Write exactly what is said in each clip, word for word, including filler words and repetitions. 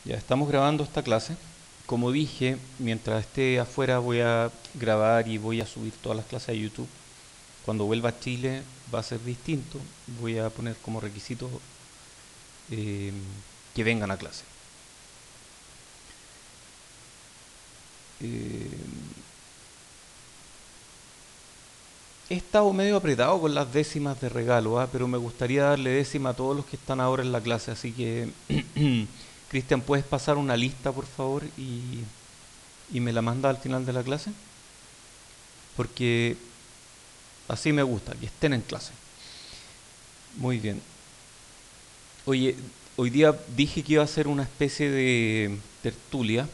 Ya estamos grabando esta clase. Como dije, mientras esté afuera voy a grabar y voy a subir todas las clases a YouTube. Cuando vuelva a Chile va a ser distinto. Voy a poner como requisito eh, que vengan a clase. Eh, he estado medio apretado con las décimas de regalo, ¿ah? Pero me gustaría darle décima a todos los que están ahora en la clase. Así que, Cristian, ¿puedes pasar una lista, por favor? Y, y me la manda al final de la clase. Porque así me gusta, que estén en clase. Muy bien. Oye, hoy día dije que iba a ser una especie de tertulia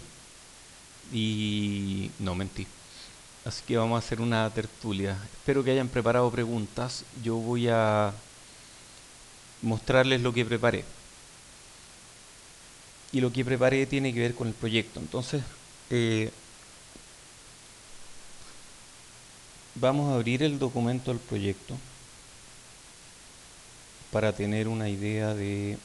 y no mentí. Así que vamos a hacer una tertulia. Espero que hayan preparado preguntas. Yo voy a mostrarles lo que preparé. Y lo que preparé tiene que ver con el proyecto. Entonces, eh, vamos a abrir el documento del proyecto para tener una idea de,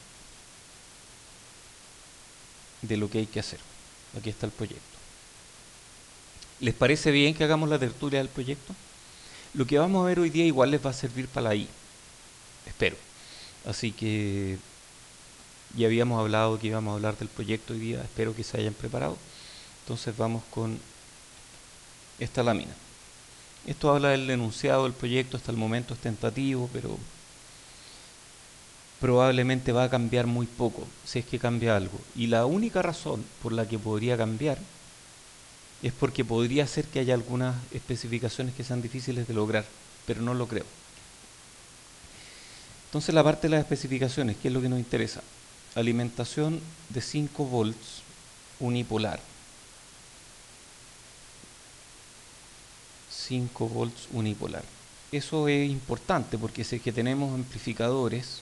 de lo que hay que hacer. Aquí está el proyecto. ¿Les parece bien que hagamos la tertulia del proyecto? Lo que vamos a ver hoy día igual les va a servir para la I, espero. Así que ya habíamos hablado que íbamos a hablar del proyecto hoy día, espero que se hayan preparado. Entonces vamos con esta lámina. Esto habla del enunciado del proyecto, hasta el momento es tentativo, pero probablemente va a cambiar muy poco, si es que cambia algo. Y la única razón por la que podría cambiar es porque podría ser que haya algunas especificaciones que sean difíciles de lograr, pero no lo creo. Entonces la parte de las especificaciones, ¿qué es lo que nos interesa? Alimentación de cinco volts unipolar. cinco volts unipolar. Eso es importante porque si es que tenemos amplificadores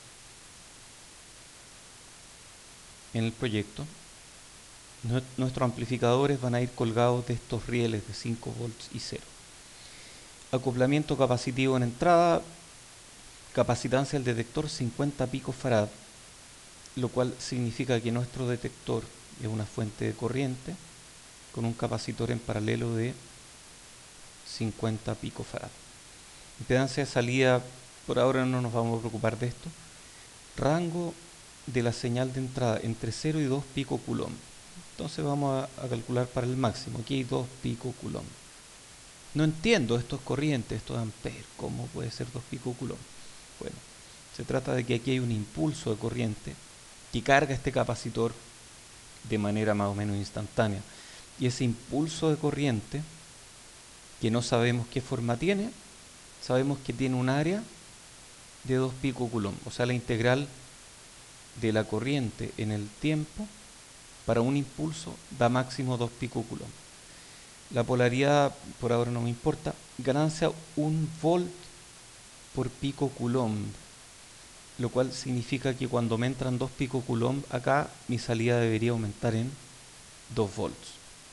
en el proyecto, nuestros amplificadores van a ir colgados de estos rieles de cinco volts y cero. Acoplamiento capacitivo en entrada, capacitancia del detector cincuenta picofarad, lo cual significa que nuestro detector es una fuente de corriente con un capacitor en paralelo de cincuenta picofarad. Impedancia de salida, por ahora no nos vamos a preocupar de esto. Rango de la señal de entrada entre cero y dos pico coulomb. Entonces vamos a, a calcular para el máximo. Aquí hay dos pico coulomb. No entiendo, esto es corriente, esto es ampere. ¿Cómo puede ser dos pico coulomb? Bueno, se trata de que aquí hay un impulso de corriente que carga este capacitor de manera más o menos instantánea. Y ese impulso de corriente, que no sabemos qué forma tiene, sabemos que tiene un área de dos pico coulomb, o sea, la integral de la corriente en el tiempo para un impulso da máximo dos pico coulomb. La polaridad por ahora no me importa. Ganancia un volt por pico coulomb, lo cual significa que cuando me entran dos pico coulomb acá, mi salida debería aumentar en dos volts.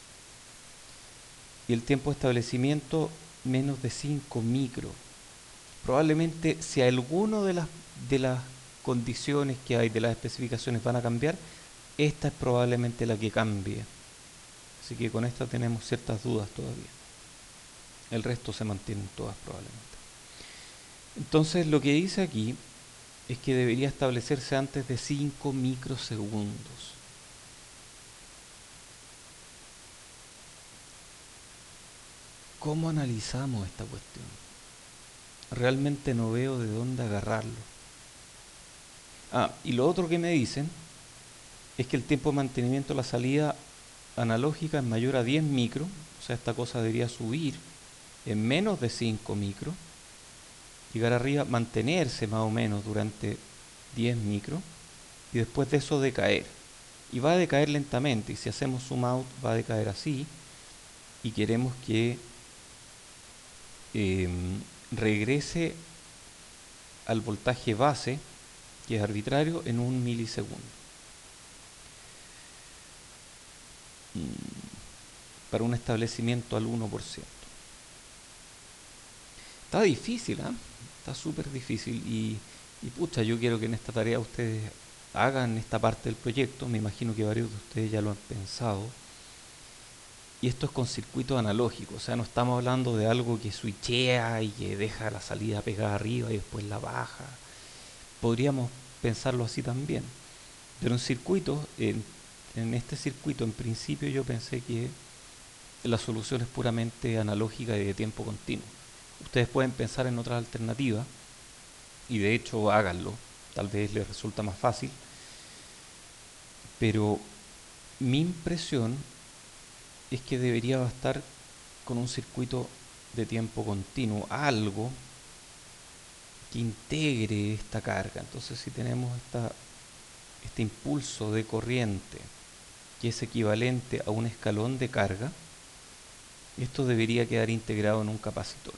Y el tiempo de establecimiento menos de cinco micro. Probablemente si alguno de las, de las condiciones que hay, de las especificaciones van a cambiar, esta es probablemente la que cambie. Así que con esta tenemos ciertas dudas todavía. El resto se mantienen todas probablemente. Entonces lo que dice aquí es que debería establecerse antes de cinco microsegundos. ¿Cómo analizamos esta cuestión? Realmente no veo de dónde agarrarlo. Ah, y lo otro que me dicen es que el tiempo de mantenimiento de la salida analógica es mayor a diez micro, o sea, esta cosa debería subir en menos de cinco micro, llegar arriba, mantenerse más o menos durante diez micro y después de eso decaer. Y va a decaer lentamente, y si hacemos zoom out va a decaer así, y queremos que eh, regrese al voltaje base, que es arbitrario, en un milisegundo. Para un establecimiento al uno por ciento. Está difícil, ¿eh? Está súper difícil y, y pucha, yo quiero que en esta tarea ustedes hagan esta parte del proyecto, me imagino que varios de ustedes ya lo han pensado, y esto es con circuito analógico, o sea, no estamos hablando de algo que switchea y que deja la salida pegada arriba y después la baja. Podríamos pensarlo así también, pero en circuitos, en, en este circuito en principio yo pensé que la solución es puramente analógica y de tiempo continuo. Ustedes pueden pensar en otras alternativas, y de hecho háganlo, tal vez les resulta más fácil, pero mi impresión es que debería bastar con un circuito de tiempo continuo, algo que integre esta carga. Entonces, si tenemos esta, este impulso de corriente que es equivalente a un escalón de carga, esto debería quedar integrado en un capacitor.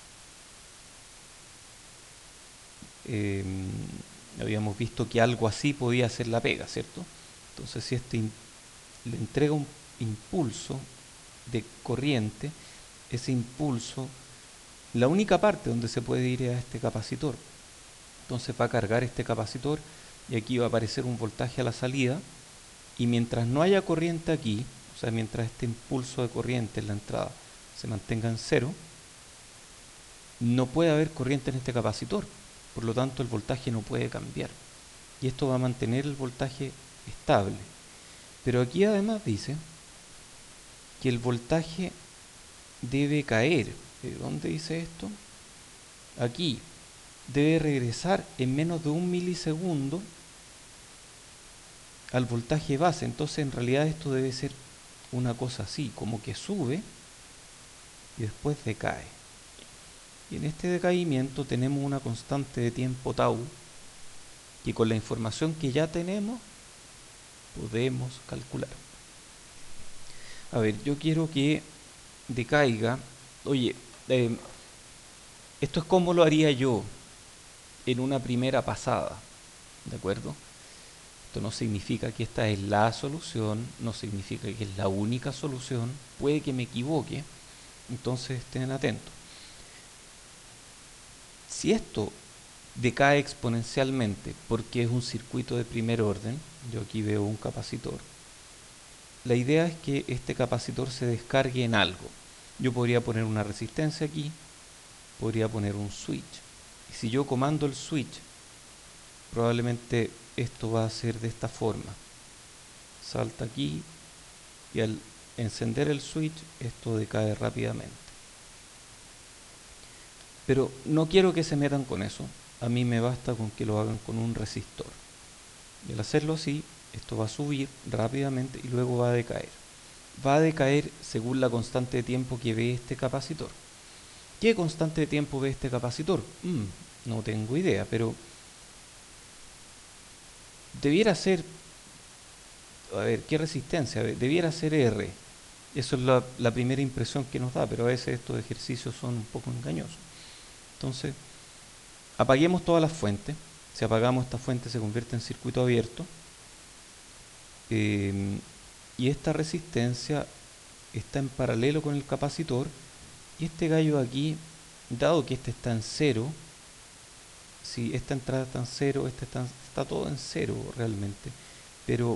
Eh, habíamos visto que algo así podía hacer la pega, ¿cierto? Entonces, si este le entrega un impulso de corriente, ese impulso, la única parte donde se puede ir es a este capacitor. Entonces va a cargar este capacitor y aquí va a aparecer un voltaje a la salida, y mientras no haya corriente aquí, o sea, mientras este impulso de corriente en la entrada se mantenga en cero, no puede haber corriente en este capacitor, por lo tanto el voltaje no puede cambiar y esto va a mantener el voltaje estable. Pero aquí además dice que el voltaje debe caer. ¿Dónde dice esto? Aquí. Debe regresar en menos de un milisegundo al voltaje base. Entonces en realidad esto debe ser una cosa así, como que sube y después decae. Y en este decaimiento tenemos una constante de tiempo tau que con la información que ya tenemos podemos calcular. A ver, yo quiero que decaiga. Oye, eh, esto es como lo haría yo en una primera pasada, ¿de acuerdo? Esto no significa que esta es la solución, no significa que es la única solución, puede que me equivoque, entonces estén atentos. Si esto decae exponencialmente porque es un circuito de primer orden, yo aquí veo un capacitor, la idea es que este capacitor se descargue en algo. Yo podría poner una resistencia aquí, podría poner un switch. Y si yo comando el switch, probablemente esto va a ser de esta forma. Salta aquí y al encender el switch esto decae rápidamente. Pero no quiero que se metan con eso. A mí me basta con que lo hagan con un resistor. Y al hacerlo así, esto va a subir rápidamente y luego va a decaer. Va a decaer según la constante de tiempo que ve este capacitor. ¿Qué constante de tiempo ve este capacitor? Mm, no tengo idea, pero debiera ser, a ver, ¿qué resistencia? Debiera ser R. Eso es la, la primera impresión que nos da, pero a veces estos ejercicios son un poco engañosos. Entonces, apaguemos todas las fuentes. Si apagamos esta fuente se convierte en circuito abierto. Eh, y esta resistencia está en paralelo con el capacitor. Y este gallo aquí, dado que este está en cero, si esta entrada está en cero, este está, está todo en cero realmente. Pero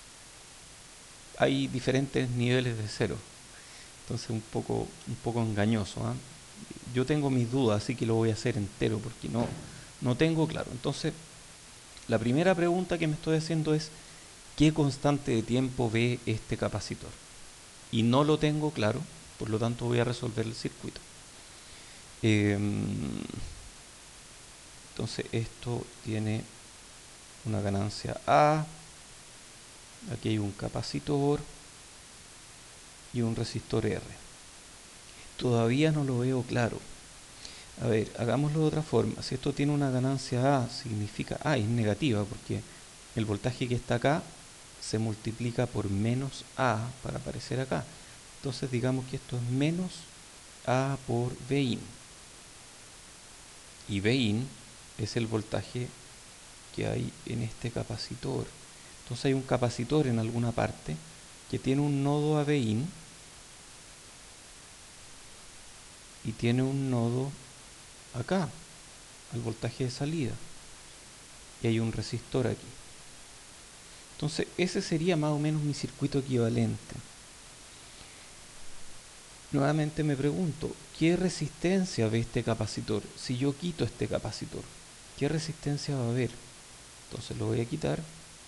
hay diferentes niveles de cero. Entonces un poco, un poco engañoso, ¿eh? Yo tengo mis dudas, así que lo voy a hacer entero porque no, no tengo claro. Entonces, la primera pregunta que me estoy haciendo es ¿qué constante de tiempo ve este capacitor? Y no lo tengo claro, por lo tanto voy a resolver el circuito. Eh, entonces esto tiene una ganancia A, aquí hay un capacitor y un resistor R. Todavía no lo veo claro. A ver, hagámoslo de otra forma. Si esto tiene una ganancia A, significa A, es negativa porque el voltaje que está acá se multiplica por menos A para aparecer acá. Entonces digamos que esto es menos A por Vin. Y Vin es el voltaje que hay en este capacitor. Entonces hay un capacitor en alguna parte que tiene un nodo a Vin y tiene un nodo acá, al voltaje de salida. Y hay un resistor aquí. Entonces ese sería más o menos mi circuito equivalente. Nuevamente me pregunto, ¿qué resistencia ve este capacitor? Si yo quito este capacitor, ¿qué resistencia va a haber? Entonces lo voy a quitar,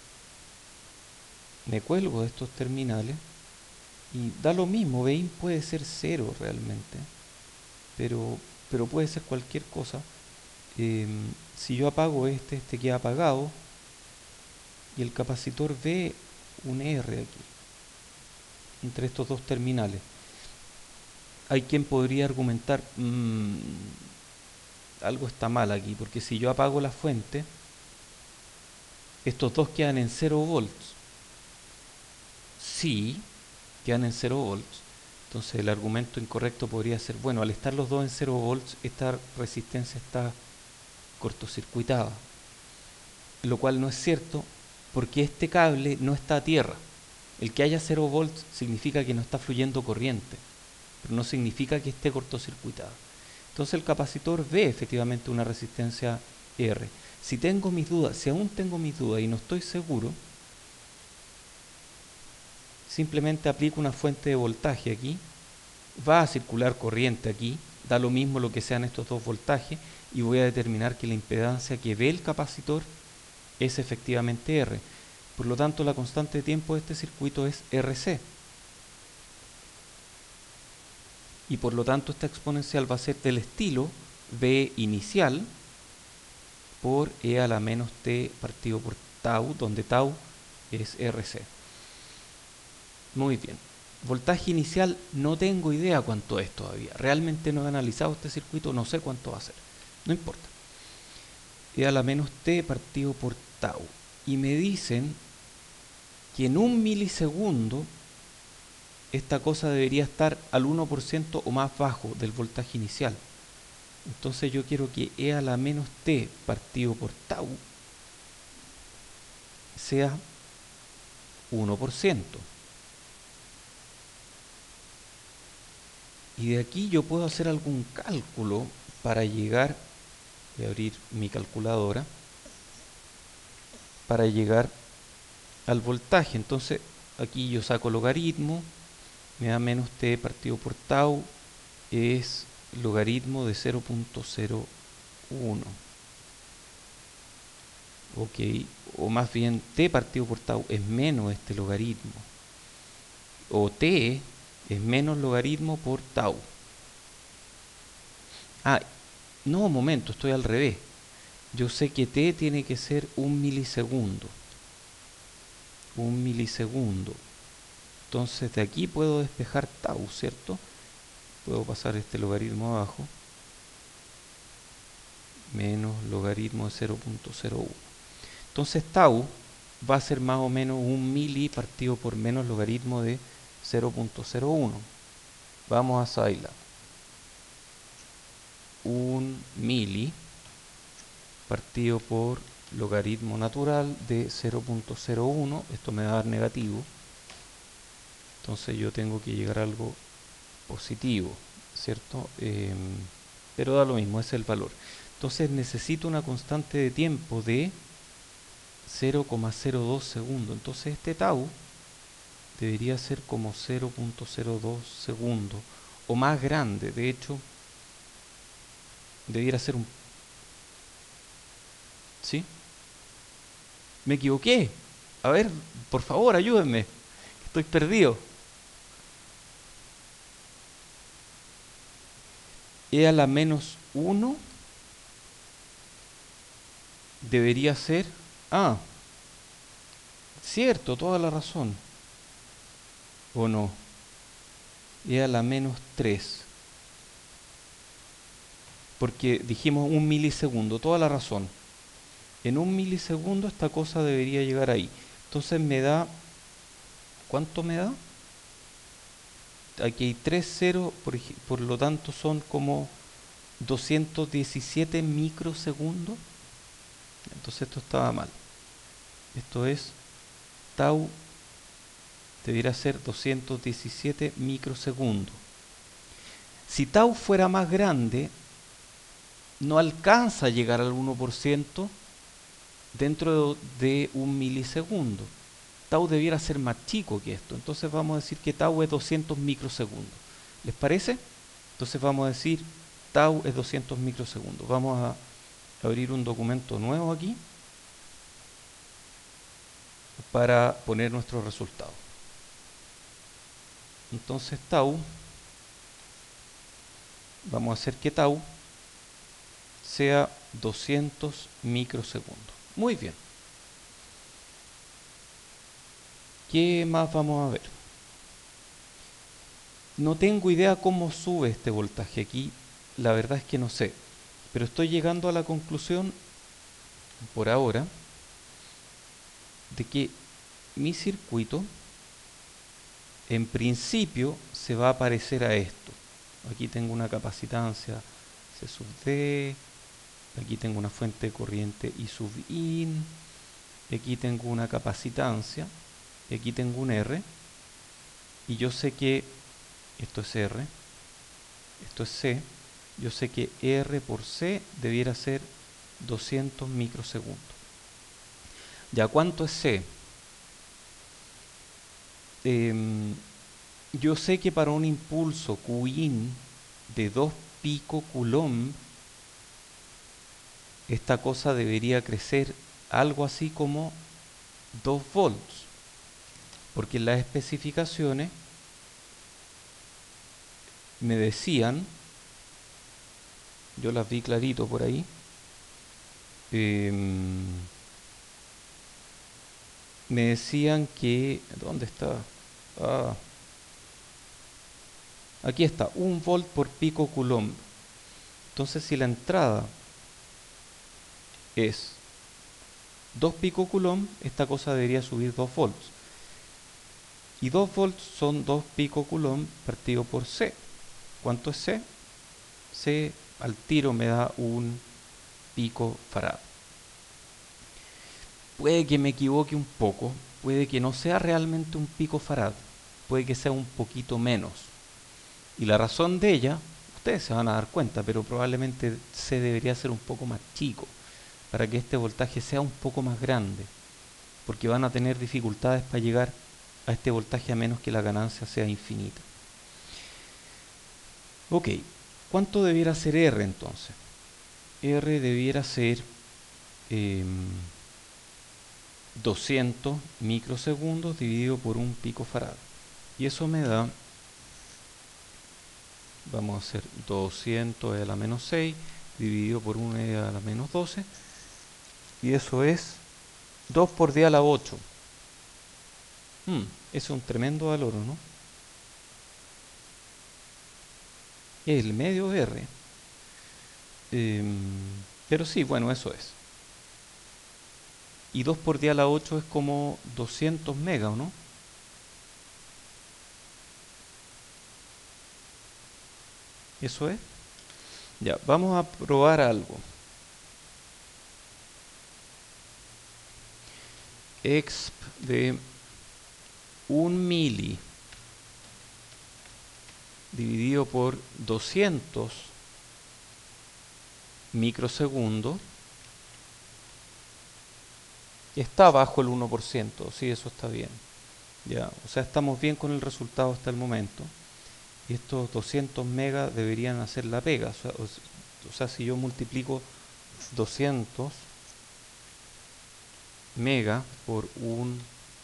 me cuelgo de estos terminales y da lo mismo, Vein puede ser cero realmente, pero, pero puede ser cualquier cosa. Eh, si yo apago este, este queda apagado y el capacitor ve un R aquí, entre estos dos terminales. Hay quien podría argumentar, mmm, algo está mal aquí, porque si yo apago la fuente, estos dos quedan en cero volts. Sí, quedan en cero volts. Entonces el argumento incorrecto podría ser, bueno, al estar los dos en cero volts, esta resistencia está cortocircuitada. Lo cual no es cierto, porque este cable no está a tierra. El que haya cero volts significa que no está fluyendo corriente, pero no significa que esté cortocircuitada. Entonces el capacitor ve efectivamente una resistencia R. Si tengo mis dudas, si aún tengo mis dudas y no estoy seguro, simplemente aplico una fuente de voltaje aquí, va a circular corriente aquí, da lo mismo lo que sean estos dos voltajes, y voy a determinar que la impedancia que ve el capacitor es efectivamente R. Por lo tanto, la constante de tiempo de este circuito es R C. Y por lo tanto, esta exponencial va a ser del estilo B inicial por E a la menos T partido por tau, donde tau es R C. Muy bien. Voltaje inicial, no tengo idea cuánto es todavía. Realmente no he analizado este circuito, no sé cuánto va a ser. No importa. E a la menos T partido por tau. Y me dicen que en un milisegundo esta cosa debería estar al uno por ciento o más bajo del voltaje inicial. Entonces yo quiero que E a la menos T partido por tau sea uno por ciento. Y de aquí yo puedo hacer algún cálculo para llegar, voy a abrir mi calculadora, para llegar al voltaje. Entonces aquí yo saco logaritmo, me da menos T partido por tau, es logaritmo de cero punto cero uno. Ok, o más bien T partido por tau es menos este logaritmo. O T es menos logaritmo por tau. Ah, no, momento, estoy al revés. Yo sé que T tiene que ser un milisegundo. Un milisegundo. Entonces de aquí puedo despejar tau, ¿cierto? Puedo pasar este logaritmo abajo. Menos logaritmo de cero punto cero uno. Entonces tau va a ser más o menos un mili partido por menos logaritmo de cero punto cero uno. Vamos a Scilab. Un mili partido por logaritmo natural de cero punto cero uno. Esto me va a dar negativo. Entonces yo tengo que llegar a algo positivo, ¿cierto? Eh, pero da lo mismo, ese es el valor. Entonces necesito una constante de tiempo de cero coma cero dos segundos. Entonces este tau debería ser como cero punto cero dos segundos o más grande. De hecho, debiera ser un... ¿Sí? Me equivoqué. A ver, por favor, ayúdenme. Estoy perdido. E a la menos uno debería ser... Ah, cierto, toda la razón. ¿O no? E a la menos tres. Porque dijimos un milisegundo, toda la razón. En un milisegundo esta cosa debería llegar ahí. Entonces me da... ¿Cuánto me da? Aquí hay tres ceros, por, por lo tanto son como doscientos diecisiete microsegundos. Entonces esto estaba mal. Esto es tau debería ser doscientos diecisiete microsegundos. Si tau fuera más grande, no alcanza a llegar al uno por ciento dentro de un milisegundo. tau debiera ser más chico que esto. Entonces vamos a decir que tau es doscientos microsegundos. ¿Les parece? Entonces vamos a decir tau es doscientos microsegundos. Vamos a abrir un documento nuevo aquí para poner nuestro resultado. Entonces tau, vamos a hacer que tau sea doscientos microsegundos. Muy bien. ¿Qué más vamos a ver? No tengo idea cómo sube este voltaje aquí, la verdad es que no sé, pero estoy llegando a la conclusión, por ahora, de que mi circuito, en principio, se va a parecer a esto. Aquí tengo una capacitancia C sub D, aquí tengo una fuente de corriente I sub in, aquí tengo una capacitancia, y aquí tengo un R, y yo sé que esto es R, esto es C, yo sé que R por C debiera ser doscientos microsegundos. ¿Ya cuánto es C? Eh, yo sé que para un impulso Qin de dos picocoulomb, esta cosa debería crecer algo así como dos volts, porque en las especificaciones me decían, yo las vi clarito por ahí, eh, me decían que, ¿dónde está? Ah, aquí está, un volt por pico coulomb. Entonces si la entrada es dos pico coulomb, esta cosa debería subir dos volts. Y dos volts son dos pico coulomb partido por C. ¿Cuánto es C? C al tiro me da un pico farad. Puede que me equivoque un poco, puede que no sea realmente un pico farad, puede que sea un poquito menos. Y la razón de ella, ustedes se van a dar cuenta, pero probablemente C debería ser un poco más chico, para que este voltaje sea un poco más grande, porque van a tener dificultades para llegar a este voltaje a menos que la ganancia sea infinita. Ok, ¿cuánto debiera ser R entonces? R debiera ser eh, doscientos microsegundos dividido por un pico farad. Y eso me da, vamos a hacer doscientos e a la menos seis dividido por uno e a la menos doce. Y eso es dos por diez a la ocho. Hmm, eso es un tremendo valor, ¿no? Es el medio R. Eh, pero sí, bueno, eso es. Y dos por diez a la ocho es como doscientos megas, ¿o no? Eso es. Ya, vamos a probar algo. Exp de un mili dividido por doscientos microsegundos está bajo el uno por ciento. Sí, eso está bien. Ya, o sea, estamos bien con el resultado hasta el momento. Y estos doscientos megas deberían hacer la pega. O sea, o, o sea, si yo multiplico doscientos megas por un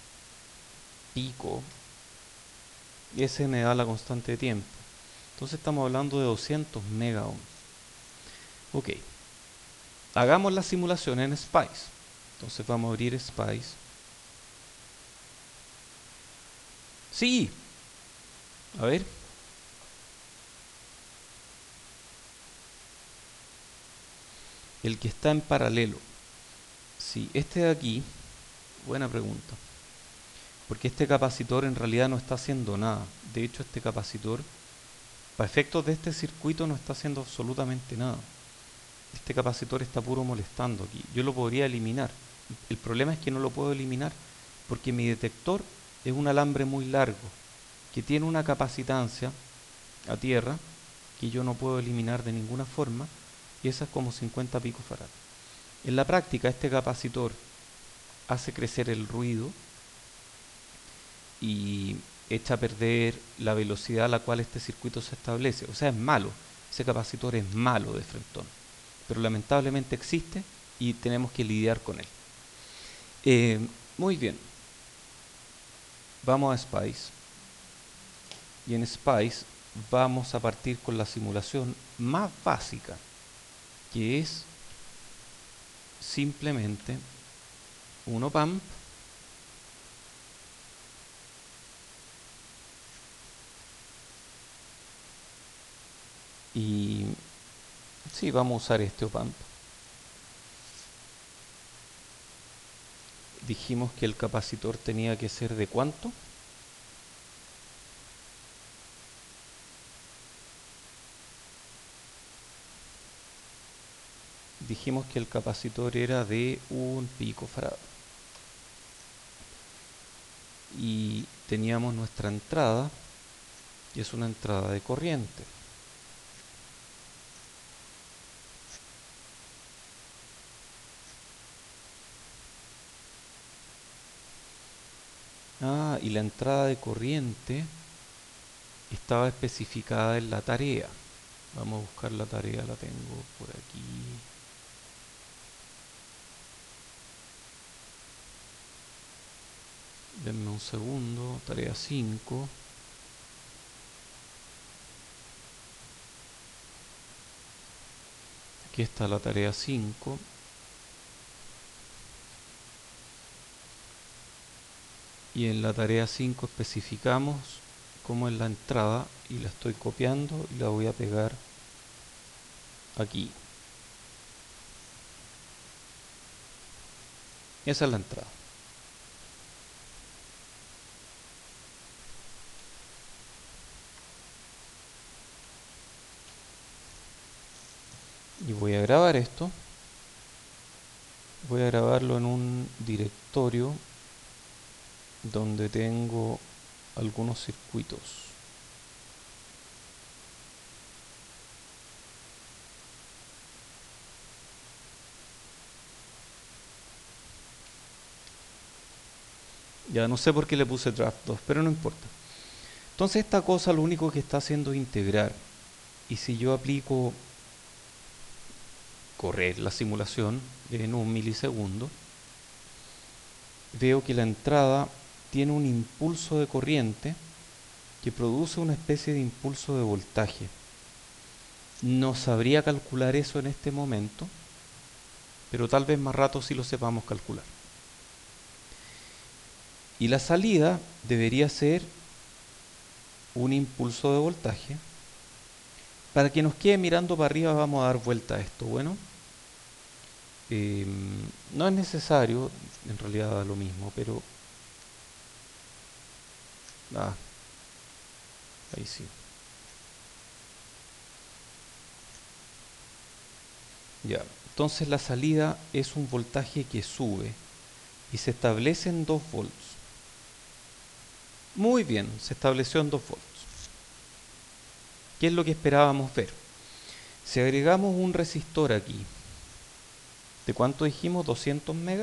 pico, ese me da la constante de tiempo. Entonces estamos hablando de doscientos mega ohms. Ok, hagamos la simulación en Spice. Entonces vamos a abrir Spice. Sí, a ver. El que está en paralelo. Sí, este de aquí, buena pregunta. Porque este capacitor en realidad no está haciendo nada. De hecho, este capacitor, para efectos de este circuito, no está haciendo absolutamente nada. Este capacitor está puro molestando aquí. Yo lo podría eliminar. El problema es que no lo puedo eliminar porque mi detector es un alambre muy largo que tiene una capacitancia a tierra que yo no puedo eliminar de ninguna forma, y esa es como cincuenta picofarad. En la práctica este capacitor hace crecer el ruido y echa a perder la velocidad a la cual este circuito se establece. O sea, es malo, ese capacitor es malo de frentón, pero lamentablemente existe y tenemos que lidiar con él. Eh, muy bien, vamos a Spice y en Spice vamos a partir con la simulación más básica, que es simplemente un op-amp y sí, vamos a usar este op-amp. Dijimos que el capacitor tenía que ser de ¿cuánto? Dijimos que el capacitor era de un picofarad. Y teníamos nuestra entrada, que es una entrada de corriente. Ah, y la entrada de corriente estaba especificada en la tarea. Vamos a buscar la tarea, la tengo por aquí. Denme un segundo, tarea cinco. Aquí está la tarea cinco. Y en la tarea cinco especificamos cómo es la entrada y la estoy copiando y la voy a pegar aquí. Esa es la entrada. Y voy a grabar esto. Voy a grabarlo en un directorio donde tengo algunos circuitos. Ya no sé por qué le puse draft dos, pero no importa. Entonces esta cosa lo único que está haciendo es integrar. Y si yo aplico correr la simulación en un milisegundo, veo que la entrada tiene un impulso de corriente que produce una especie de impulso de voltaje. No sabría calcular eso en este momento, pero tal vez más rato sí lo sepamos calcular. Y la salida debería ser un impulso de voltaje. Para que nos quede mirando para arriba vamos a dar vuelta a esto. Bueno, eh, no es necesario, en realidad da lo mismo, pero... Ah, ahí sí. Ya, entonces la salida es un voltaje que sube y se establece en dos volts. Muy bien, se estableció en dos volts. ¿Qué es lo que esperábamos ver? Si agregamos un resistor aquí, ¿de cuánto dijimos? ¿doscientos megas?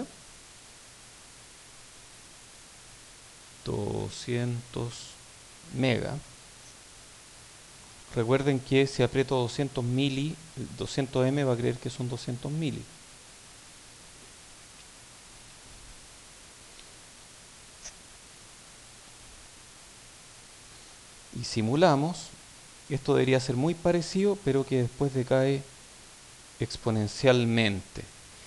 doscientos megas. Recuerden que si aprieto doscientos mili, doscientos M va a creer que son doscientos mili. Y simulamos, esto debería ser muy parecido, pero que después decae exponencialmente.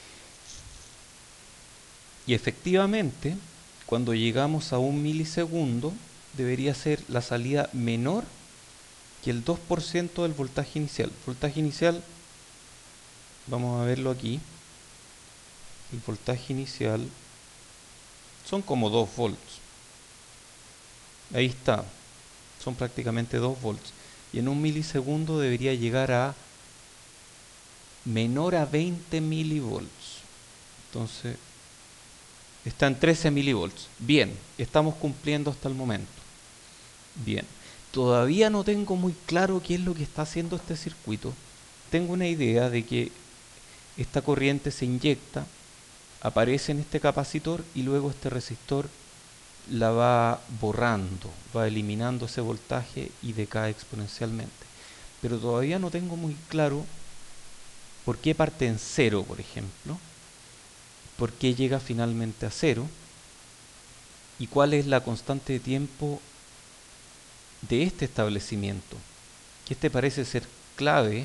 Y efectivamente, cuando llegamos a un milisegundo, debería ser la salida menor que el dos por ciento del voltaje inicial. El voltaje inicial, vamos a verlo aquí, el voltaje inicial son como dos volts. Ahí está, son prácticamente dos volts. Y en un milisegundo debería llegar a menor a veinte milivolts. Entonces, está en trece milivolts. Bien, estamos cumpliendo hasta el momento. Bien, todavía no tengo muy claro qué es lo que está haciendo este circuito. Tengo una idea de que esta corriente se inyecta, aparece en este capacitor y luego este resistor la va borrando, va eliminando ese voltaje y decae exponencialmente. Pero todavía no tengo muy claro por qué parte en cero, por ejemplo, por qué llega finalmente a cero y cuál es la constante de tiempo de este establecimiento, que este parece ser clave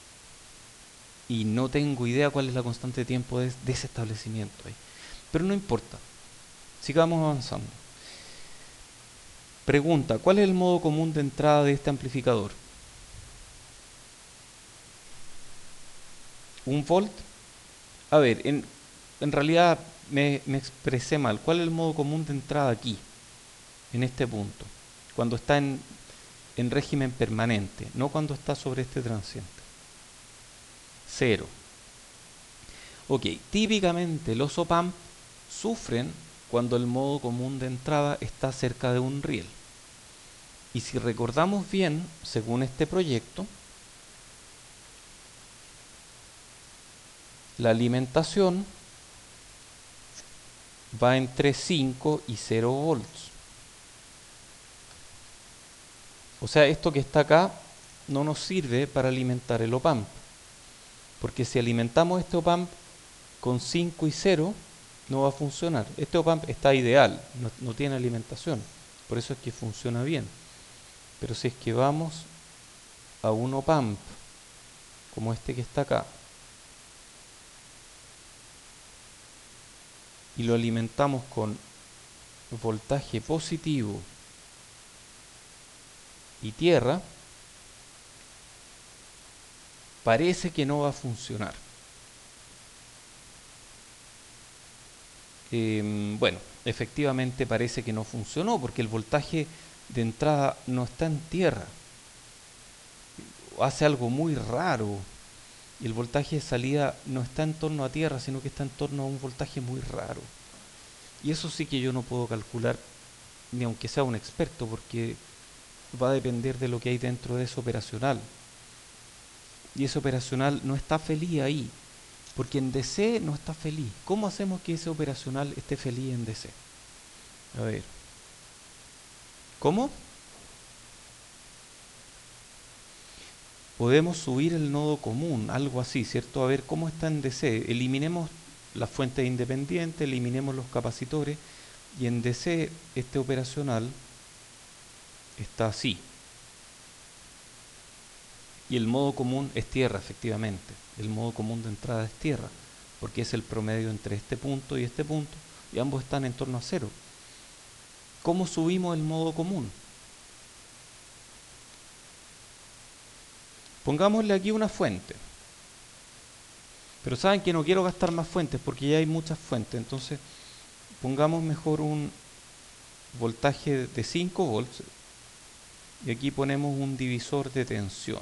y no tengo idea cuál es la constante de tiempo de, de ese establecimiento ahí. Pero no importa, sigamos avanzando. Pregunta, ¿cuál es el modo común de entrada de este amplificador? ¿Un volt? A ver, en, en realidad me, me expresé mal. ¿Cuál es el modo común de entrada aquí, en este punto? Cuando está en, en régimen permanente, no cuando está sobre este transiente. Cero. Ok, típicamente los op-amp sufren cuando el modo común de entrada está cerca de un riel. Y si recordamos bien, según este proyecto, la alimentación va entre cinco y cero volts. O sea, esto que está acá no nos sirve para alimentar el op-amp. Porque si alimentamos este op-amp con cinco y cero, no va a funcionar. Este op-amp está ideal, no, no tiene alimentación. Por eso es que funciona bien. Pero si es que vamos a un op-amp como este que está acá y lo alimentamos con voltaje positivo y tierra, parece que no va a funcionar. Eh, bueno, efectivamente parece que no funcionó porque el voltaje de entrada no está en tierra. Hace algo muy raro. Y el voltaje de salida no está en torno a tierra, sino que está en torno a un voltaje muy raro. Y eso sí que yo no puedo calcular, ni aunque sea un experto, porque va a depender de lo que hay dentro de ese operacional. Y ese operacional no está feliz ahí, porque en D C no está feliz. ¿Cómo hacemos que ese operacional esté feliz en D C? A ver. ¿Cómo? Podemos subir el nodo común, algo así, ¿cierto? A ver cómo está en D C. Eliminemos las fuentes independientes, eliminemos los capacitores, y en D C este operacional está así. Y el modo común es tierra, efectivamente. El modo común de entrada es tierra, porque es el promedio entre este punto y este punto, y ambos están en torno a cero. ¿Cómo subimos el modo común? Pongámosle aquí una fuente. Pero saben que no quiero gastar más fuentes porque ya hay muchas fuentes. Entonces, pongamos mejor un voltaje de cinco volts. Y aquí ponemos un divisor de tensión.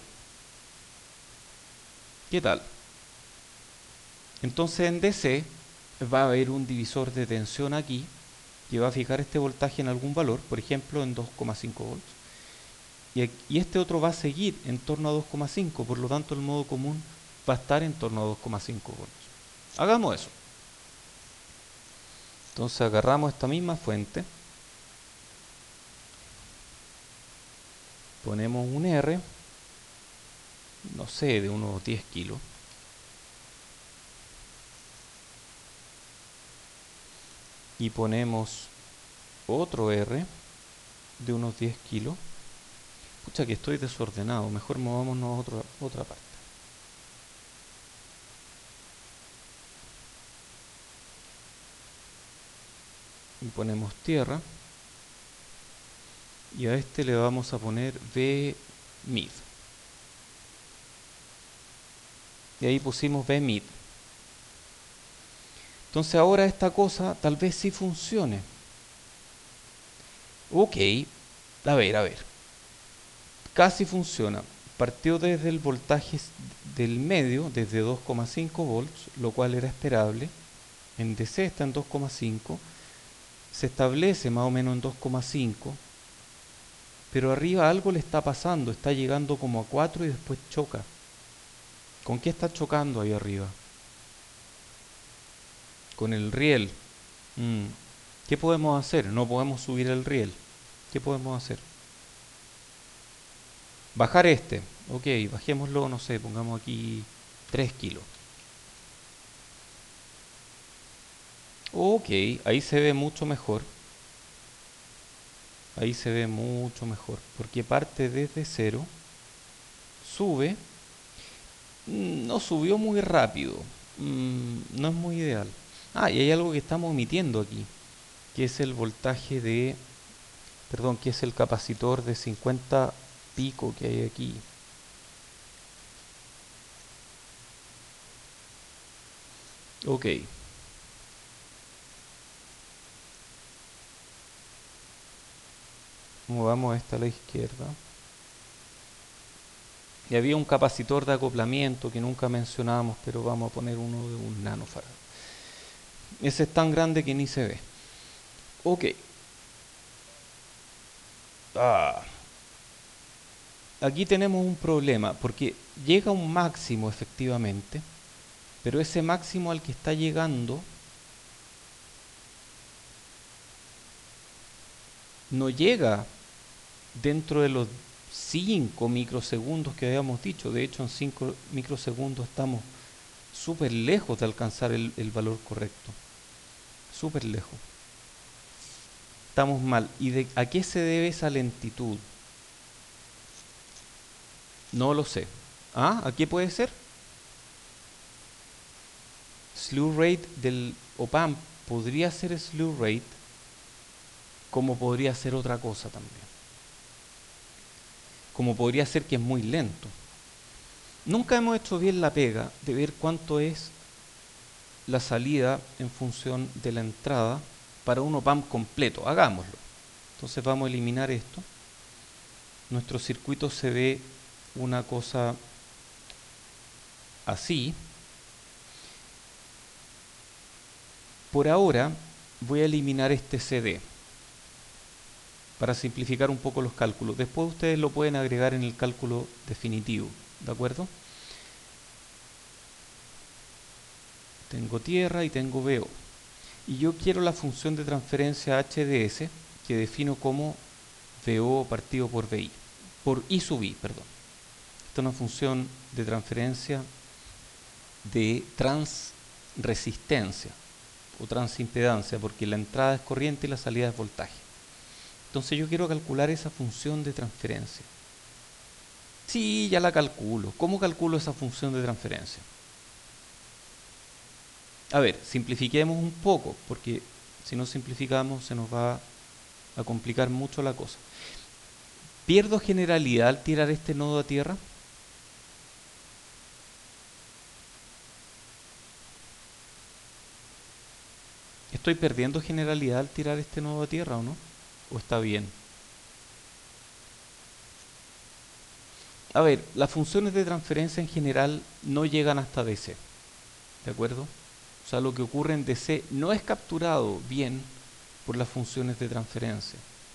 ¿Qué tal? Entonces en D C va a haber un divisor de tensión aquí que va a fijar este voltaje en algún valor, por ejemplo en dos coma cinco volts. Y, y este otro va a seguir en torno a dos coma cinco, por lo tanto el modo común va a estar en torno a dos coma cinco volts. Hagamos eso. Entonces agarramos esta misma fuente, ponemos un R, no sé, de unos diez kilos. Y ponemos otro R de unos diez kilos. Pucha que estoy desordenado, mejor movámonos a otra, otra parte. Y ponemos tierra. Y a este le vamos a poner V mid. Y ahí pusimos V mid. Entonces ahora esta cosa tal vez sí funcione. Ok, a ver, a ver. Casi funciona. Partió desde el voltaje del medio, desde dos coma cinco volts, lo cual era esperable. En D C está en dos coma cinco. Se establece más o menos en dos coma cinco. Pero arriba algo le está pasando. Está llegando como a cuatro y después choca. ¿Con qué está chocando ahí arriba? Con el riel. Mm. ¿Qué podemos hacer? No podemos subir el riel. ¿Qué podemos hacer? Bajar este. Ok, bajémoslo, no sé, pongamos aquí tres kilos. Ok, ahí se ve mucho mejor. Ahí se ve mucho mejor. Porque parte desde cero, sube. mm, No subió muy rápido. mm, No es muy ideal. Ah, y hay algo que estamos omitiendo aquí, que es el voltaje de, perdón, que es el capacitor de cincuenta pico que hay aquí. Ok, movamos esta a la izquierda. Y había un capacitor de acoplamiento que nunca mencionamos, pero vamos a poner uno de un nanofarad. Ese es tan grande que ni se ve. Ok. Ah, aquí tenemos un problema, porque llega a un máximo efectivamente, pero ese máximo al que está llegando no llega dentro de los cinco microsegundos que habíamos dicho. De hecho, en cinco microsegundos estamos súper lejos de alcanzar el, el valor correcto. Súper lejos. Estamos mal. ¿Y de a qué se debe esa lentitud? No lo sé. ¿Ah? ¿A qué puede ser? Slew rate del OPAMP podría ser slew rate, como podría ser otra cosa también. Como podría ser que es muy lento. Nunca hemos hecho bien la pega de ver cuánto es la salida en función de la entrada para un OPAMP completo. Hagámoslo. Entonces vamos a eliminar esto. Nuestro circuito se ve una cosa así. Por ahora voy a eliminar este C D para simplificar un poco los cálculos. Después ustedes lo pueden agregar en el cálculo definitivo, ¿de acuerdo? Tengo tierra y tengo V O. Y yo quiero la función de transferencia H D S que defino como V O partido por V I, por I sub I, perdón. Esta es una función de transferencia de transresistencia o transimpedancia, porque la entrada es corriente y la salida es voltaje. Entonces yo quiero calcular esa función de transferencia. Sí, ya la calculo. ¿Cómo calculo esa función de transferencia? A ver, simplifiquemos un poco, porque si no simplificamos se nos va a complicar mucho la cosa. ¿Pierdo generalidad al tirar este nodo a tierra? ¿Estoy perdiendo generalidad al tirar este nodo a tierra o no? ¿O está bien? A ver, las funciones de transferencia en general no llegan hasta D C, ¿de acuerdo? O sea, lo que ocurre en D C no es capturado bien por las funciones de transferencia.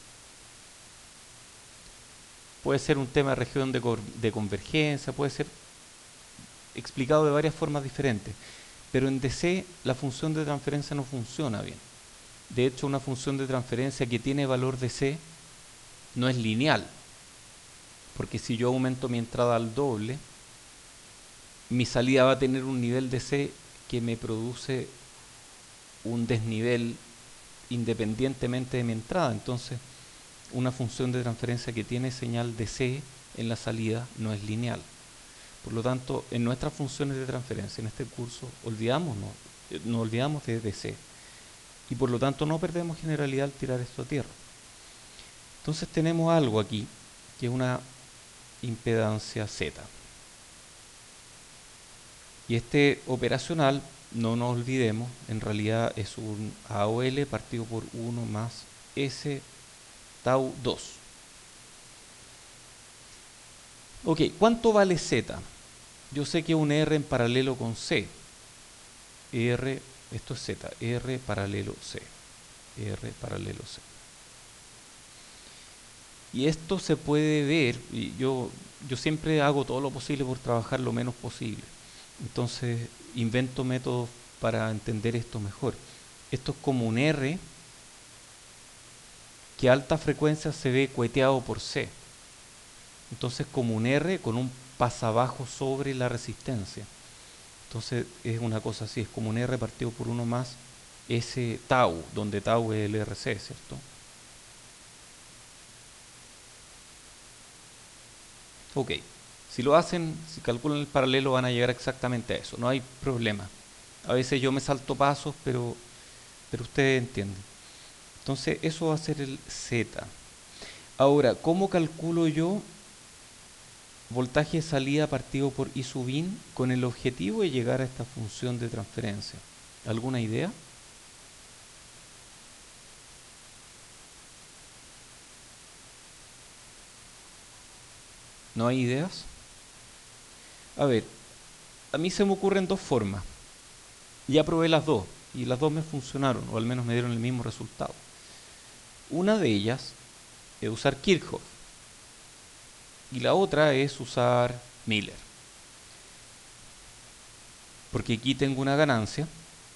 Puede ser un tema de región de, de convergencia, puede ser explicado de varias formas diferentes, pero en D C la función de transferencia no funciona bien. De hecho, una función de transferencia que tiene valor D C no es lineal, porque si yo aumento mi entrada al doble, mi salida va a tener un nivel D C que me produce un desnivel independientemente de mi entrada. Entonces, una función de transferencia que tiene señal D C en la salida no es lineal. Por lo tanto, en nuestras funciones de transferencia, en este curso, olvidamos, no, nos olvidamos de D C. Y por lo tanto no perdemos generalidad al tirar esto a tierra. Entonces tenemos algo aquí, que es una impedancia Z. Y este operacional, no nos olvidemos, en realidad es un A O L partido por uno más S tau dos. Ok, ¿cuánto vale Z? Yo sé que un R en paralelo con C. R, esto es Z, R paralelo C. R paralelo C. Y esto se puede ver, y yo, yo siempre hago todo lo posible por trabajar lo menos posible. Entonces invento métodos para entender esto mejor. Esto es como un R que a alta frecuencia se ve cueteado por C. Entonces como un R con un pasabajo sobre la resistencia. Entonces es una cosa así, es como un R partido por uno más S tau, donde tau es el R C, ¿cierto? Ok, si lo hacen, si calculan el paralelo van a llegar exactamente a eso, no hay problema. A veces yo me salto pasos, pero, pero ustedes entienden. Entonces eso va a ser el Z. Ahora, ¿cómo calculo yo voltaje de salida partido por I sub in con el objetivo de llegar a esta función de transferencia? ¿Alguna idea? ¿No hay ideas? A ver, a mí se me ocurren dos formas. Ya probé las dos y las dos me funcionaron, o al menos me dieron el mismo resultado. Una de ellas es usar Kirchhoff y la otra es usar Miller. Porque aquí tengo una ganancia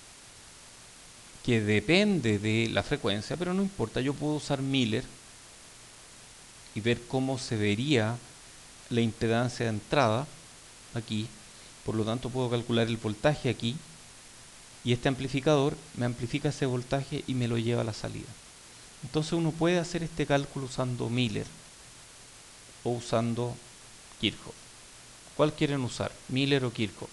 que depende de la frecuencia, pero no importa, yo puedo usar Miller y ver cómo se vería la impedancia de entrada aquí. Por lo tanto puedo calcular el voltaje aquí y este amplificador me amplifica ese voltaje y me lo lleva a la salida. Entonces uno puede hacer este cálculo usando Miller o usando Kirchhoff. ¿Cuál quieren usar? ¿Miller o Kirchhoff?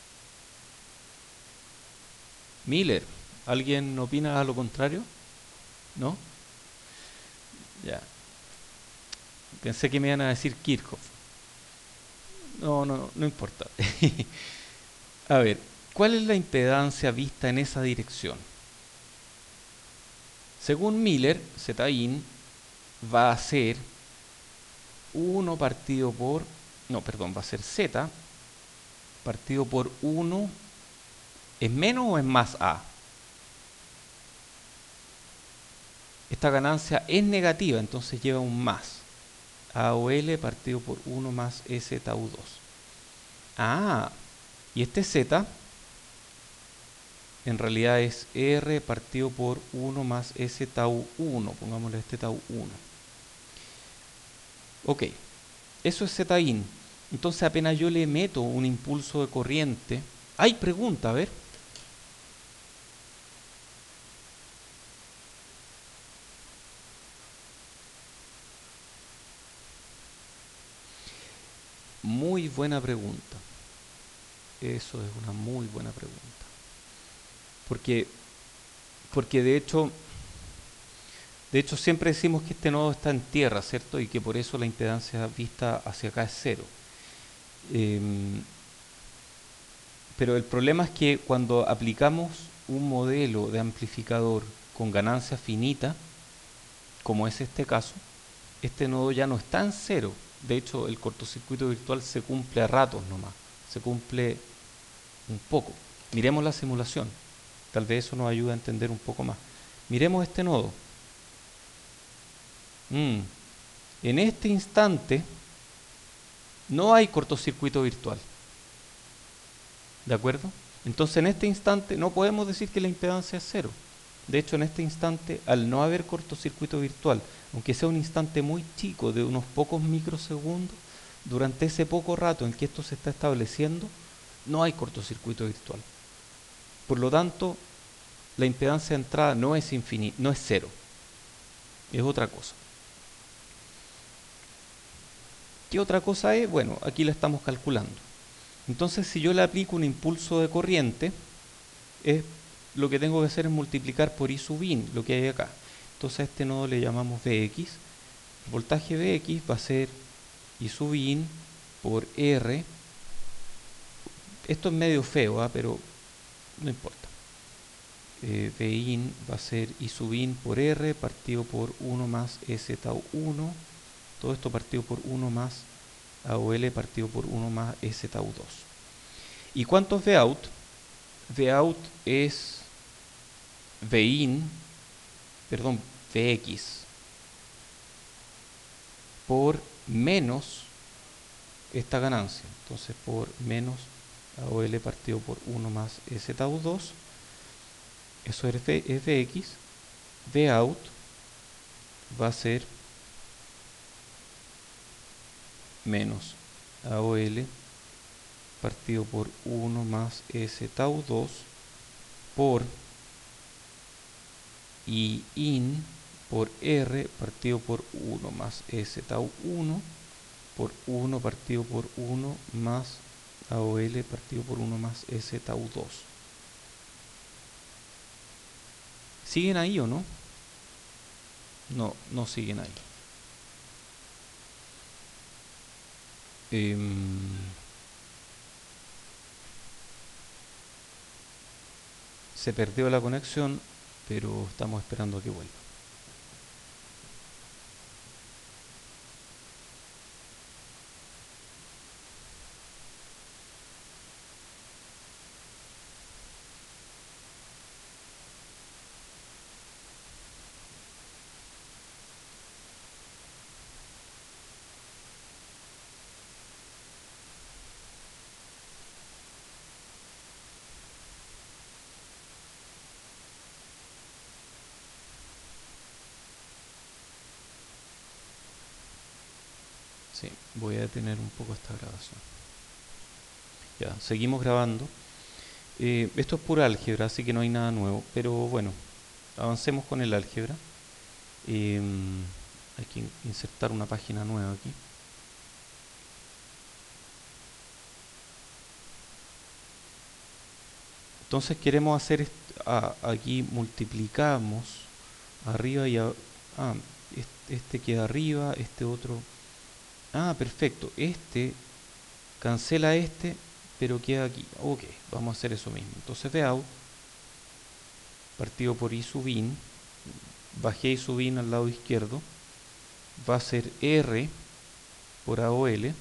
Miller. ¿Alguien opina a lo contrario? ¿No? Ya. Pensé que me iban a decir Kirchhoff. No, no, no importa. A ver, ¿cuál es la impedancia vista en esa dirección? Según Miller, Z in va a ser uno partido por... No, perdón, va a ser Z partido por uno. ¿Es menos o es más A? Esta ganancia es negativa, entonces lleva un más. A o L partido por uno más S tau dos. Ah, y este Z en realidad es R partido por uno más S tau uno. Pongámosle este tau uno. Ok, eso es Z in. Entonces apenas yo le meto un impulso de corriente. Hay pregunta, a ver. Muy buena pregunta. Eso es una muy buena pregunta. Porque, porque de hecho, de hecho siempre decimos que este nodo está en tierra, ¿cierto? Y que por eso la impedancia vista hacia acá es cero. Eh, pero el problema es que cuando aplicamos un modelo de amplificador con ganancia finita, como es este caso, este nodo ya no está en cero. De hecho, el cortocircuito virtual se cumple a ratos nomás. Se cumple un poco. Miremos la simulación. Tal vez eso nos ayude a entender un poco más. Miremos este nodo. Mm. En este instante no hay cortocircuito virtual. ¿De acuerdo? Entonces en este instante no podemos decir que la impedancia es cero. De hecho, en este instante, al no haber cortocircuito virtual, aunque sea un instante muy chico de unos pocos microsegundos, durante ese poco rato en que esto se está estableciendo, no hay cortocircuito virtual. Por lo tanto, la impedancia de entrada no es infinita, no es cero. Es otra cosa. ¿Qué otra cosa es? Bueno, aquí la estamos calculando. Entonces, si yo le aplico un impulso de corriente, es, lo que tengo que hacer es multiplicar por I sub in, lo que hay acá. Entonces a este nodo le llamamos Vx. El voltaje Vx va a ser I sub in por R. Esto es medio feo, ¿eh? Pero no importa. Eh, Vin va a ser I sub in por R partido por uno más S tau uno. Todo esto partido por uno más A o L partido por uno más S tau dos. ¿Y cuánto es Vout? Vout es Vin, perdón, Vx por menos esta ganancia. Entonces por menos A o L partido por uno más S tau dos. Eso es Vx. Vout va a ser menos A O L partido por uno más S tau dos por I in por R partido por uno más S tau uno por uno partido por uno más A O L partido por uno más S tau dos. ¿Siguen ahí o no? No, no siguen ahí. Eh, se perdió la conexión, pero estamos esperando a que vuelva. Sí, voy a detener un poco esta grabación. Ya, seguimos grabando. Eh, esto es pura álgebra, así que no hay nada nuevo, pero bueno, avancemos con el álgebra. Eh, hay que insertar una página nueva aquí. Entonces queremos hacer est ah, aquí multiplicamos arriba y a ah, este, este queda arriba, este otro. Ah, perfecto. Este cancela este, pero queda aquí. Ok, vamos a hacer eso mismo. Entonces Vout partido por I sub in, bajé I sub in al lado izquierdo, va a ser R por A O L.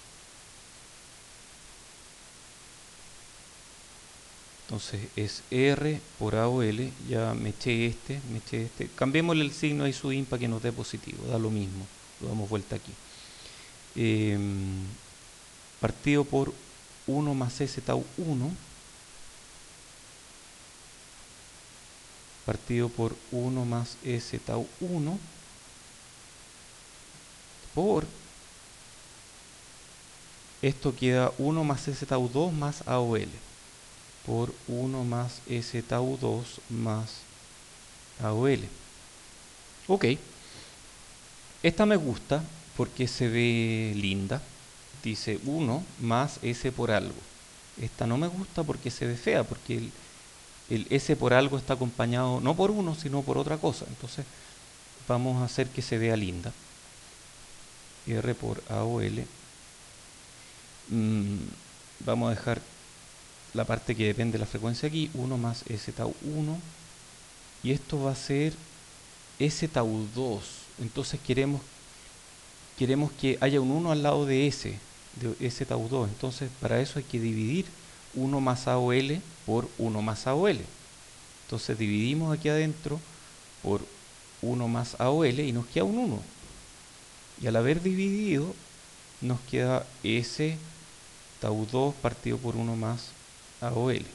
Entonces es R por A O L, ya me eché este, me eché este. Cambiémosle el signo a I sub in para que nos dé positivo, da lo mismo, lo damos vuelta aquí. Eh, partido por uno más S tau uno, partido por uno más S tau uno, por, esto queda uno más S tau dos más A O L, por uno más S tau dos más A O L. Ok, esta me gusta porque se ve linda, dice uno más S por algo. Esta no me gusta porque se ve fea, porque el, el S por algo está acompañado no por uno, sino por otra cosa. Entonces vamos a hacer que se vea linda. R por A O L. Mm, vamos a dejar la parte que depende de la frecuencia aquí, uno más S tau uno. Y esto va a ser S tau dos. Entonces queremos, queremos que haya un uno al lado de S, de S tau dos. Entonces para eso hay que dividir uno más A O L por uno más A O L. Entonces dividimos aquí adentro por uno más A O L y nos queda un uno. Y al haber dividido nos queda S tau dos partido por uno más A O L.